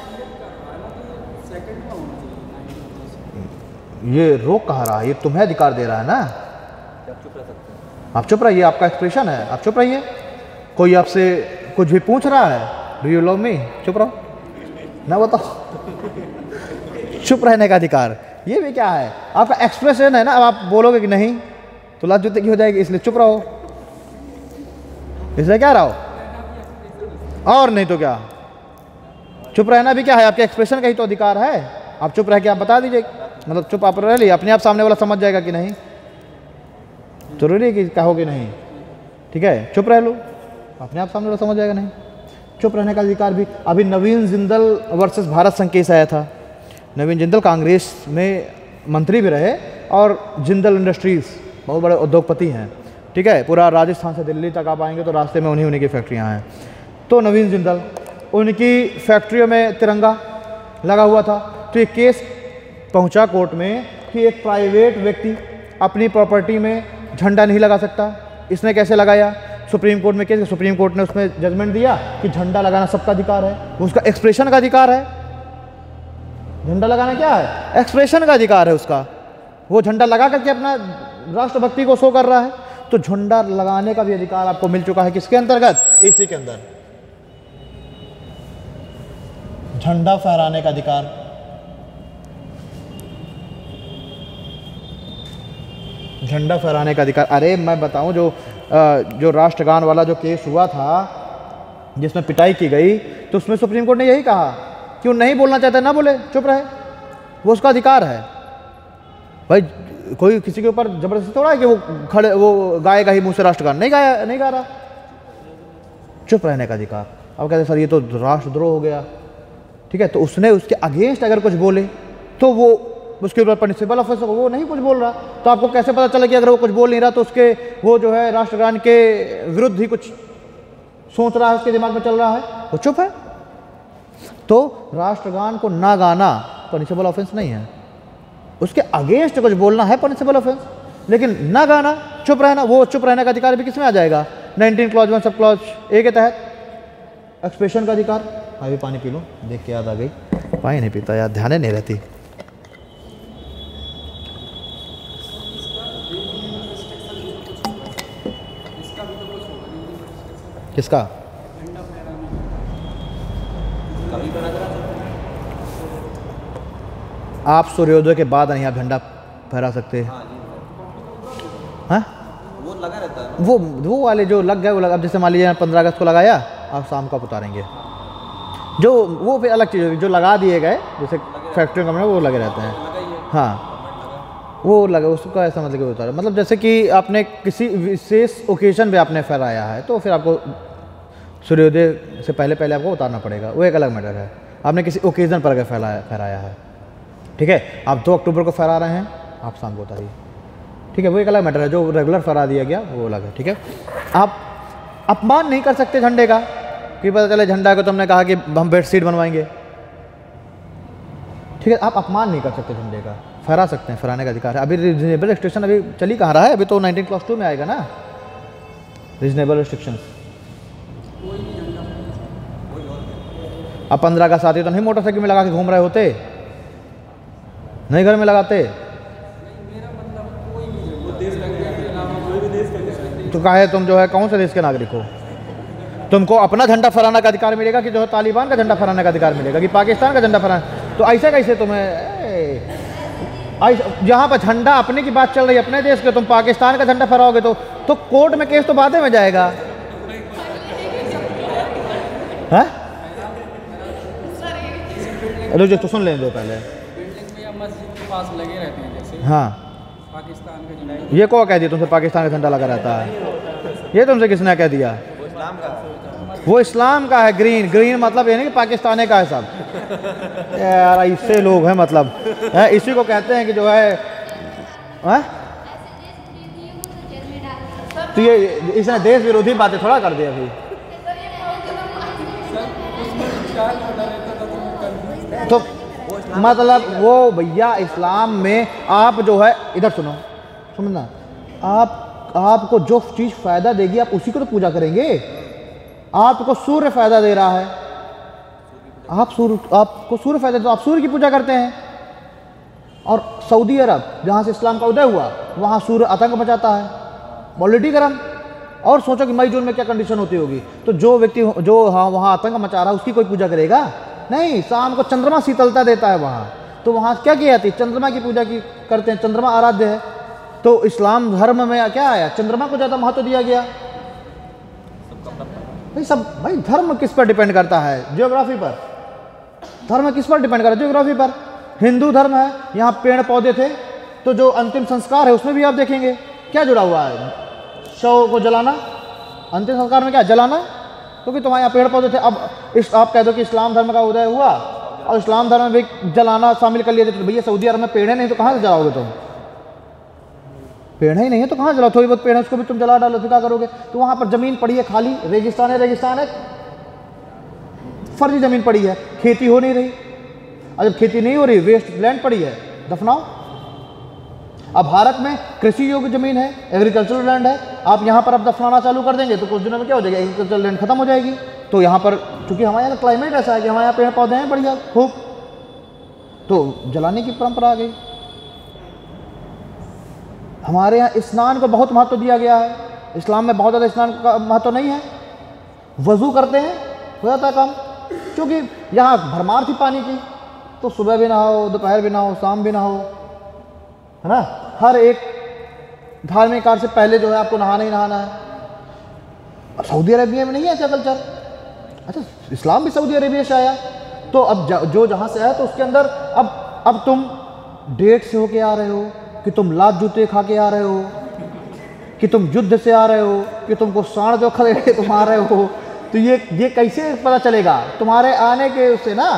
ये रोक कहा रहा है, ये तुम्हें अधिकार दे रहा है ना, आप चुप रहिए, आपका एक्सप्रेशन है, आप चुप रहिए। कोई आपसे कुछ भी पूछ रहा है, डू यू लव मी, चुप रहो ना, बताओ। चुप रहने का अधिकार, ये भी क्या है, आपका एक्सप्रेशन है ना। अब आप बोलोगे कि नहीं तो लात जूते की हो जाएगी, इसलिए चुप रहो, इसलिए क्या रहो, और नहीं तो क्या। चुप रहना भी क्या है, आपके एक्सप्रेशन का ही तो अधिकार है। आप चुप रह के आप बता दीजिए, मतलब चुप आप रह लिए, अपने आप सामने वाला समझ जाएगा कि नहीं, जरूरी है कि कहोगे नहीं, ठीक है, चुप रह लो, अपने आप सामने वाला समझ जाएगा नहीं। चुप रहने का अधिकार भी, अभी नवीन जिंदल वर्सेस भारत संघ केस आया था। नवीन जिंदल कांग्रेस में मंत्री भी रहे और जिंदल इंडस्ट्रीज बहुत बड़े उद्योगपति हैं, ठीक है, पूरा राजस्थान से दिल्ली तक आप आएंगे तो रास्ते में उन्हीं की फैक्ट्रियाँ हैं। तो नवीन जिंदल, उनकी फैक्ट्रियों में तिरंगा लगा हुआ था, तो ये केस पहुंचा कोर्ट में कि एक प्राइवेट व्यक्ति अपनी प्रॉपर्टी में झंडा नहीं लगा सकता, इसने कैसे लगाया। सुप्रीम कोर्ट में केस, सुप्रीम कोर्ट ने उसमें जजमेंट दिया कि झंडा लगाना सबका अधिकार है, उसका एक्सप्रेशन का अधिकार है। झंडा लगाना क्या है, एक्सप्रेशन का अधिकार है उसका, वो झंडा लगा करके अपना राष्ट्रभक्ति को शो कर रहा है। तो झंडा लगाने का भी अधिकार आपको मिल चुका है, किसके अंतर्गत, इसी के अंदर, झंडा फहराने का अधिकार। झंडा फहराने का अधिकार। अरे मैं बताऊं, जो राष्ट्रगान वाला जो केस हुआ था जिसमें पिटाई की गई, तो उसमें सुप्रीम कोर्ट ने यही कहा कि वो नहीं बोलना चाहता ना बोले, चुप रहे, वो उसका अधिकार है। भाई कोई किसी के ऊपर जबरदस्ती थोड़ा है कि वो गाएगा ही मुंह से राष्ट्रगान, नहीं गा रहा, चुप रहने का अधिकार। अब कहते सर ये तो राष्ट्रद्रोह हो गया, ठीक है, तो उसने उसके अगेंस्ट अगर कुछ बोले तो वो उसके ऊपर प्रिंसिपल ऑफिसर, वो नहीं कुछ बोल रहा, तो आपको कैसे पता चला कि अगर वो कुछ बोल नहीं रहा तो उसके वो जो है राष्ट्रगान के विरुद्ध ही कुछ सोच रहा है, उसके दिमाग में चल रहा है, वो चुप है। तो राष्ट्रगान को ना गाना पनिशेबल ऑफेंस नहीं है, उसके अगेंस्ट कुछ बोलना है पनिशेबल ऑफेंस, लेकिन ना गाना, चुप रहना, वो चुप रहने का अधिकार भी किसमें आ जाएगा, 19 क्लॉज 1 सब क्लॉज ए के तहत, एक्सप्रेशन का अधिकार। अभी पानी पी लो, देख के याद आ गई, पानी नहीं पीता यार, ध्यान नहीं रहती। किसका, आप सूर्योदय के बाद नहीं आप झंडा फहरा सकते हैं, हाँ वो लगा रहता है, वो वाले जो लग गए वो लगा। अब जैसे मान लीजिए 15 अगस्त को लगाया, आप शाम को उतारेंगे, जो वो फिर अलग चीज़ होगी। जो लगा दिए गए जैसे फैक्ट्री कमरे वो लगे रहते हैं, हाँ वो लगे, उसका ऐसा मतलब कि उतारा, मतलब जैसे कि आपने किसी विशेष ओकेजन पे आपने फहराया है तो फिर आपको सूर्योदय से पहले आपको उतारना पड़ेगा, वो एक अलग मैटर है। आपने किसी ओकेजन पर अगर फहराया है, ठीक है, आप 2 अक्टूबर को फहरा रहे हैं, आप शाम को उतारिए, ठीक है, वो एक अलग मैटर है। जो रेगुलर फहरा दिया गया वो अलग है, ठीक है। आप अपमान नहीं कर सकते झंडे का, कि पता चले झंडा को तुमने कहा कि हम बेडशीट बनवाएंगे, ठीक है, आप अपमान नहीं कर सकते झंडे का, फहरा सकते हैं, फहराने का अधिकार है। अभी रीजनेबल रिस्ट्रिक्शन अभी चली कहाँ रहा है, अभी तो 19 क्लास 2 में आएगा ना रीजनेबल रिस्ट्रिक्शन। अब 15 का साथी तो नहीं मोटरसाइकिल में लगा के घूम रहे होते, नहीं घर में लगाते, तो काहे तुम जो है कौन से देश के नागरिक हो? तुमको अपना झंडा फहराने का अधिकार मिलेगा कि जो है तालिबान का झंडा फहराने का अधिकार मिलेगा कि पाकिस्तान का झंडा फहराना? तो ऐसे कैसे तुम्हें जहाँ पर झंडा अपने की बात चल रही है अपने देश के, तुम पाकिस्तान का झंडा फहराओगे तो कोर्ट में केस तो बातें में जाएगा। है रुक तो सुन लें दो पहले। बिल्डिंग में या मस्जिद के पास लगे रहते हैं जैसे हाँ, पाकिस्तान का झंडा। ये कौन कह दिया तुमसे पाकिस्तान का झंडा लगा रहता है? ये तुमसे किसने कह दिया? वो इस्लाम का है। ग्रीन ग्रीन मतलब ये नहीं कि पाकिस्तान का है सब। यार इससे लोग हैं मतलब है, इसी को कहते हैं कि जो है तो ये इसने देश विरोधी बातें थोड़ा कर दी अभी। तो मतलब वो भैया इस्लाम में आप जो है, इधर सुनो समझना, आपको जो चीज़ फ़ायदा देगी आप उसी को तो पूजा करेंगे। आपको सूर्य फ़ायदा दे रहा है, आपको सूर्य फ़ायदा तो आप सूर्य की पूजा करते हैं। और सऊदी अरब जहाँ से इस्लाम का उदय हुआ वहाँ सूर्य आतंक मचाता है, पॉलिटी गरम। और सोचो कि मई जून में क्या कंडीशन होती होगी। तो जो व्यक्ति जो हाँ वहाँ आतंक मचा रहा है उसकी कोई पूजा करेगा नहीं। शाम को चंद्रमा शीतलता देता है वहाँ, तो वहाँ क्या की जाती है? चंद्रमा की पूजा की करते हैं, चंद्रमा आराध्य है। तो इस्लाम धर्म में क्या आया? चंद्रमा को ज़्यादा महत्व दिया गया। भाई धर्म किस पर डिपेंड करता है? ज्योग्राफी पर। धर्म किस पर डिपेंड करता है? ज्योग्राफी पर। हिंदू धर्म है, यहाँ पेड़ पौधे थे, तो जो अंतिम संस्कार है उसमें भी आप देखेंगे क्या जुड़ा हुआ है? शव को जलाना, अंतिम संस्कार में क्या जलाना, क्योंकि तुम्हारे यहाँ पेड़ पौधे थे। अब आप कह दो कि इस्लाम धर्म का उदय हुआ और इस्लाम धर्म में भी जलाना शामिल कर लिया, तो भैया सऊदी अरब में पेड़ नहीं तो कहाँ से जलाओगे तुम? पेड़ ही नहीं है तो कहाँ जलाओ? थोड़ी बहुत पेड़ है उसको भी तुम जला डालो तो क्या करोगे? तो वहाँ पर ज़मीन पड़ी है खाली, रेगिस्तान है, फर्जी ज़मीन पड़ी है, खेती हो नहीं रही। और जब खेती नहीं हो रही, वेस्ट लैंड पड़ी है, दफनाओ। अब भारत में कृषि योग्य ज़मीन है, एग्रीकल्चरल लैंड है, आप यहाँ पर अब दफनाना चालू कर देंगे तो कुछ दिनों में क्या हो जाएगा? एग्रीकल्चरल लैंड खत्म हो जाएगी। तो यहाँ पर चूँकि हमारे यहाँ क्लाइमेट ऐसा है कि हमारे यहाँ पेड़ पौधे हैं बढ़िया खूब, तो जलाने की परंपरा आ गई। हमारे यहाँ स्नान को बहुत महत्व दिया गया है, इस्लाम में बहुत ज़्यादा स्नान का महत्व नहीं है। वज़ू करते हैं हो जाता है काम, क्योंकि यहाँ भरमार थी पानी की, तो सुबह भी नहाओ, दोपहर भी नहाओ, शाम भी नहाओ, है ना। हर एक धार्मिक कार्य से पहले जो है आपको नहाना ही नहाना है। सऊदी अरेबिया में नहीं है ऐसा कल्चर। अच्छा, इस्लाम भी सऊदी अरेबिया से आया, तो अब जो जहाँ से आया तो उसके अंदर अब तुम डेट से होके आ रहे हो, कि तुम लात जूते खा के आ रहे हो, कि तुम युद्ध से आ रहे हो, कि तुमको साढ़ जो खड़े तुम आ रहे हो, तो ये कैसे पता चलेगा? तुम्हारे आने के उससे ना,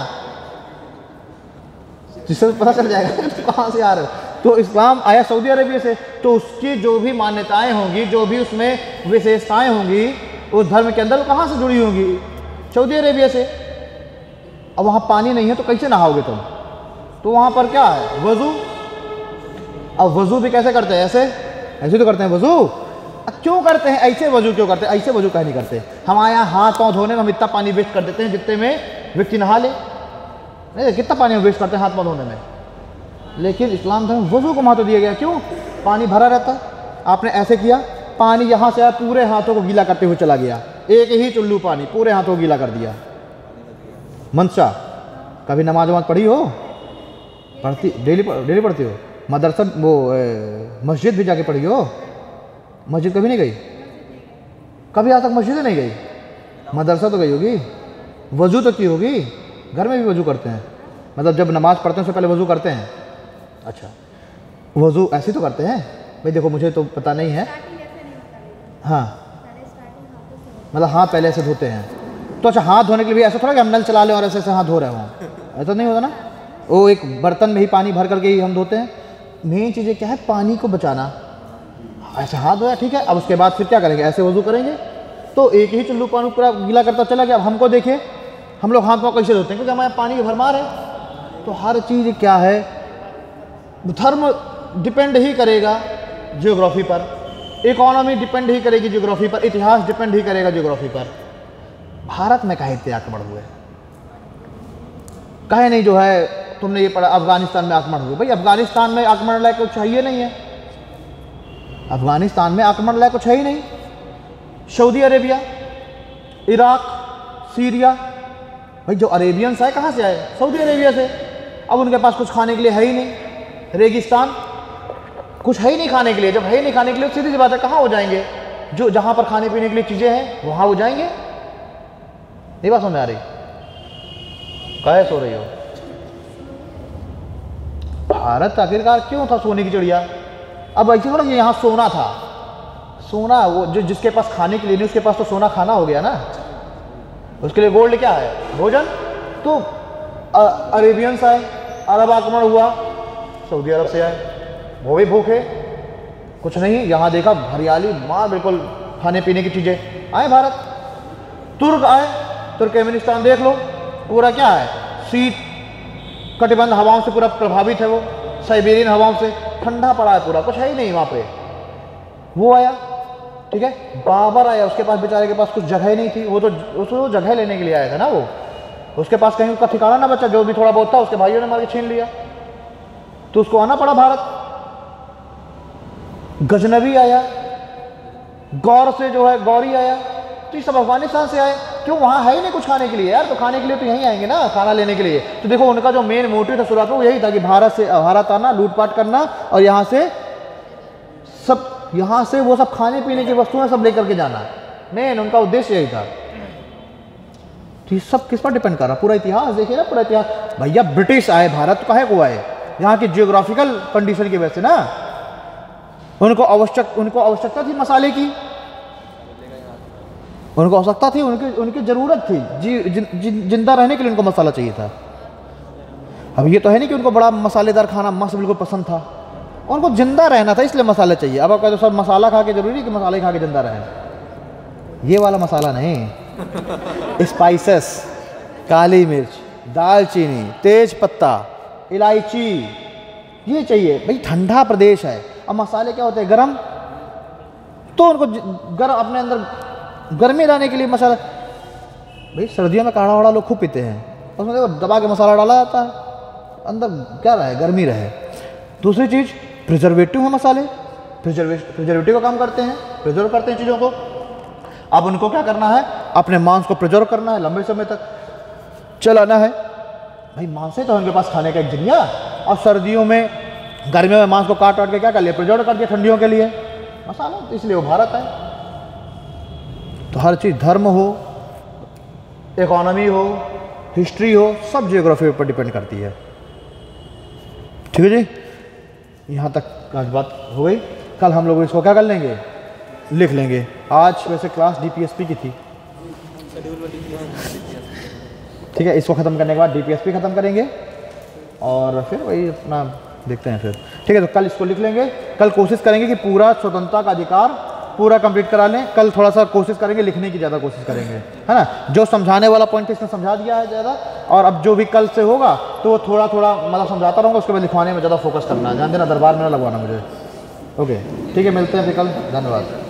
जिससे पता चल जाएगा तुम कहाँ से आ रहे हो। तो इस्लाम आया सऊदी अरेबिया से, तो उसकी जो भी मान्यताएं होंगी, जो भी उसमें विशेषताएं होंगी उस धर्म के अंदर, वो कहाँ से जुड़ी होंगी? सऊदी अरेबिया से। अब वहाँ पानी नहीं है तो कैसे नहाओगे तुम? तो वहाँ पर क्या है? वज़ू। अब वज़ू भी कैसे करते हैं? ऐसे तो करते हैं वज़ू। क्यों करते हैं ऐसे? वज़ू क्यों करते हैं ऐसे? वज़ू कहीं नहीं करते। हमारे यहाँ हाथ पाँव धोने में हम इतना पानी वेस्ट कर देते हैं जितने में व्यक्ति नहा ले। नहीं, कितना पानी हम वेस्ट करते हैं हाथ पाँव धोने में। लेकिन इस्लाम धर्म वज़ू को महत्व दिया गया। क्यों? पानी भरा रहता है, आपने ऐसे किया, पानी यहाँ से आया, पूरे हाथों को गीला करते हुए चला गया। एक ही चुल्लू पानी पूरे हाथों को गीला कर दिया। मनसा कभी नमाज वमाज पढ़ी हो? पढ़ती डेली पढ़ती हो? मदरसा वो मस्जिद भी जाके पढ़ी हो? मस्जिद कभी नहीं गई? कभी आज तक मस्जिद नहीं गई? मदरसा तो गई होगी, वज़ू तो की होगी। घर में भी वज़ू करते हैं, मतलब जब नमाज़ पढ़ते हैं उससे पहले वज़ू करते हैं। अच्छा, वज़ू ऐसे तो करते हैं भाई? देखो मुझे तो पता नहीं है। हाँ, मतलब हाथ पहले ऐसे धोते हैं। तो अच्छा, हाथ धोने के लिए भी ऐसा थोड़ा कि हम नल चला लें और ऐसे ऐसे हाथ धो रहे हों, ऐसा नहीं होता ना। वो एक बर्तन में ही पानी भर करके ही हम धोते हैं। मेन चीज़ें क्या है? पानी को बचाना। ऐसे हाथ धोया, ठीक है। अब उसके बाद फिर क्या करेंगे? ऐसे वज़ू करेंगे। तो एक ही चुल्लू पानी पूरा गीला करता चला गया। अब हमको देखिए, हम लोग हाथ पाँव कैसे धोते हैं? क्योंकि हमारे पानी की भरमार है। तो हर चीज़ क्या है, धर्म डिपेंड ही करेगा ज्योग्राफी पर, इकोनॉमी डिपेंड ही करेगी ज्योग्राफी पर, इतिहास डिपेंड ही करेगा ज्योग्राफी पर। भारत में कहे इतने आक्रमण हुए, कहे नहीं जो है तुमने ये पढ़ा अफगानिस्तान में आक्रमण हुए। भाई अफगानिस्तान में आक्रमण लायक कुछ चाहिए नहीं है, अफगानिस्तान में आक्रमण लायक कुछ है ही नहीं। सऊदी अरेबिया, इराक, सीरिया, भाई जो अरेबियंस आए कहाँ से आए? सऊदी अरेबिया से। अब उनके पास कुछ खाने के लिए है ही नहीं, रेगिस्तान, कुछ है ही नहीं खाने के लिए। जब है ही नहीं खाने के लिए, सीधी सी बात है कहाँ हो जाएंगे? जो जहाँ पर खाने पीने के लिए चीज़ें हैं वहाँ हो जाएंगे। नहीं बात समझ में आ रही? काहे सो रही हो? भारत आखिरकार क्यों था सोने की चिड़िया? अब ऐसे थोड़ा कि यहाँ सोना था, सोना वो जो जिसके पास खाने के लिए नहीं उसके पास तो सोना खाना हो गया ना, उसके लिए गोल्ड क्या है? भोजन। तो अरेबियंस आए, अरब आक्रमण हुआ, सऊदी अरब से आए, वो भी भूखे, कुछ नहीं, यहाँ देखा हरियाली माँ बिल्कुल खाने पीने की चीज़ें, आए भारत। तुर्क आए, तुर्कमेनिस्तान देख लो, पूरा क्या है, शीत कटिबंध हवाओं से पूरा प्रभावित है, वो साइबेरियन हवाओं से ठंडा पड़ा है पूरा, कुछ है ही नहीं वहाँ पे। वो आया, ठीक है, बाबर आया, उसके पास बेचारे के पास कुछ जगह ही नहीं थी, वो तो उसको जगह लेने के लिए आया था ना, वो उसके पास कहीं उसका ठिकाना ना बचा, जो भी थोड़ा बहुत था उसके भाइयों ने मार के छीन लिया, तो उसको आना पड़ा भारत। गजनबी आया, गौर से जो है गौरी आया, तो ये सब अफगानिस्तान से आए। क्यों? वहाँ है ही नहीं कुछ खाने के लिए यार, तो खाने के लिए तो यहीं आएंगे ना, खाना लेने के लिए। तो देखो उनका जो मेन मोटिव था शुरुआत में वो यही था कि भारत आना, लूटपाट करना और यहाँ से वो सब खाने पीने की वस्तुएं सब लेकर के जाना, मेन उनका उद्देश्य यही था। तो ये सब किस पर डिपेंड कर रहा? पूरा इतिहास देखिए ना, पूरा इतिहास। भैया ब्रिटिश आए भारत, तो काहे को आए? यहाँ की जियोग्राफिकल कंडीशन की वजह से ना, उनको आवश्यकता थी मसाले की, उनको आवश्यकता थी, उनकी ज़रूरत थी, जिंदा रहने के लिए उनको मसाला चाहिए था। अब ये तो है नहीं कि उनको बड़ा मसालेदार खाना मस्त बिल्कुल पसंद था, उनको जिंदा रहना था इसलिए मसाला चाहिए। अब आप कहते हो सब मसाला खा के जरूरी कि मसाले खा के जिंदा रहें? ये वाला मसाला नहीं, स्पाइसेस, काली मिर्च, दालचीनी, तेज पत्ता, इलायची, ये चाहिए। भाई ठंडा प्रदेश है, अब मसाले क्या होते हैं? गरम, तो उनको गरम अपने अंदर गर्मी लाने के लिए मसाला। भाई सर्दियों में काढ़ा वाढ़ा लोग खूब पीते हैं, उसमें देखो दबा के मसाला डाला जाता है, अंदर क्या रहे? गर्मी रहे। दूसरी चीज़ प्रिजर्वेटिव है मसाले, प्रिजर्वेटिव का काम करते हैं, प्रिजर्व करते हैं चीज़ों को। अब उनको क्या करना है? अपने मांस को प्रिजर्व करना है, लंबे समय तक चलाना है। भाई मांस है तो उनके पास खाने का एक जरिया, और सर्दियों में गर्मियों में मांस को काट के क्या कर लिया? प्रिजर्व कर दिया ठंडियों के लिए मसाला, इसलिए वो भारत है। तो हर चीज़, धर्म हो, इकोनॉमी हो, हिस्ट्री हो, सब जियोग्राफी पर डिपेंड करती है। ठीक है जी, यहाँ तक आज बात हो गई। कल हम लोग इसको क्या कर लेंगे? लिख लेंगे। आज वैसे क्लास डीपीएसपी की थी, ठीक है, इसको ख़त्म करने के बाद डीपीएसपी ख़त्म करेंगे और फिर वही अपना देखते हैं फिर। ठीक है, तो कल इसको लिख लेंगे। कल कोशिश करेंगे कि पूरा स्वतंत्रता का अधिकार पूरा कंप्लीट करा लें। कल थोड़ा सा कोशिश करेंगे, लिखने की ज़्यादा कोशिश करेंगे, है ना। जो समझाने वाला पॉइंट इसने समझा दिया है ज़्यादा, और अब जो भी कल से होगा तो वो थोड़ा थोड़ा मतलब समझाता रहूँगा, उसके बाद लिखवाने में ज़्यादा फोकस करना है। ध्यान देना, दरबार में ना लगवाना मुझे। ओके, ठीक है, मिलते हैं फिर कल। धन्यवाद।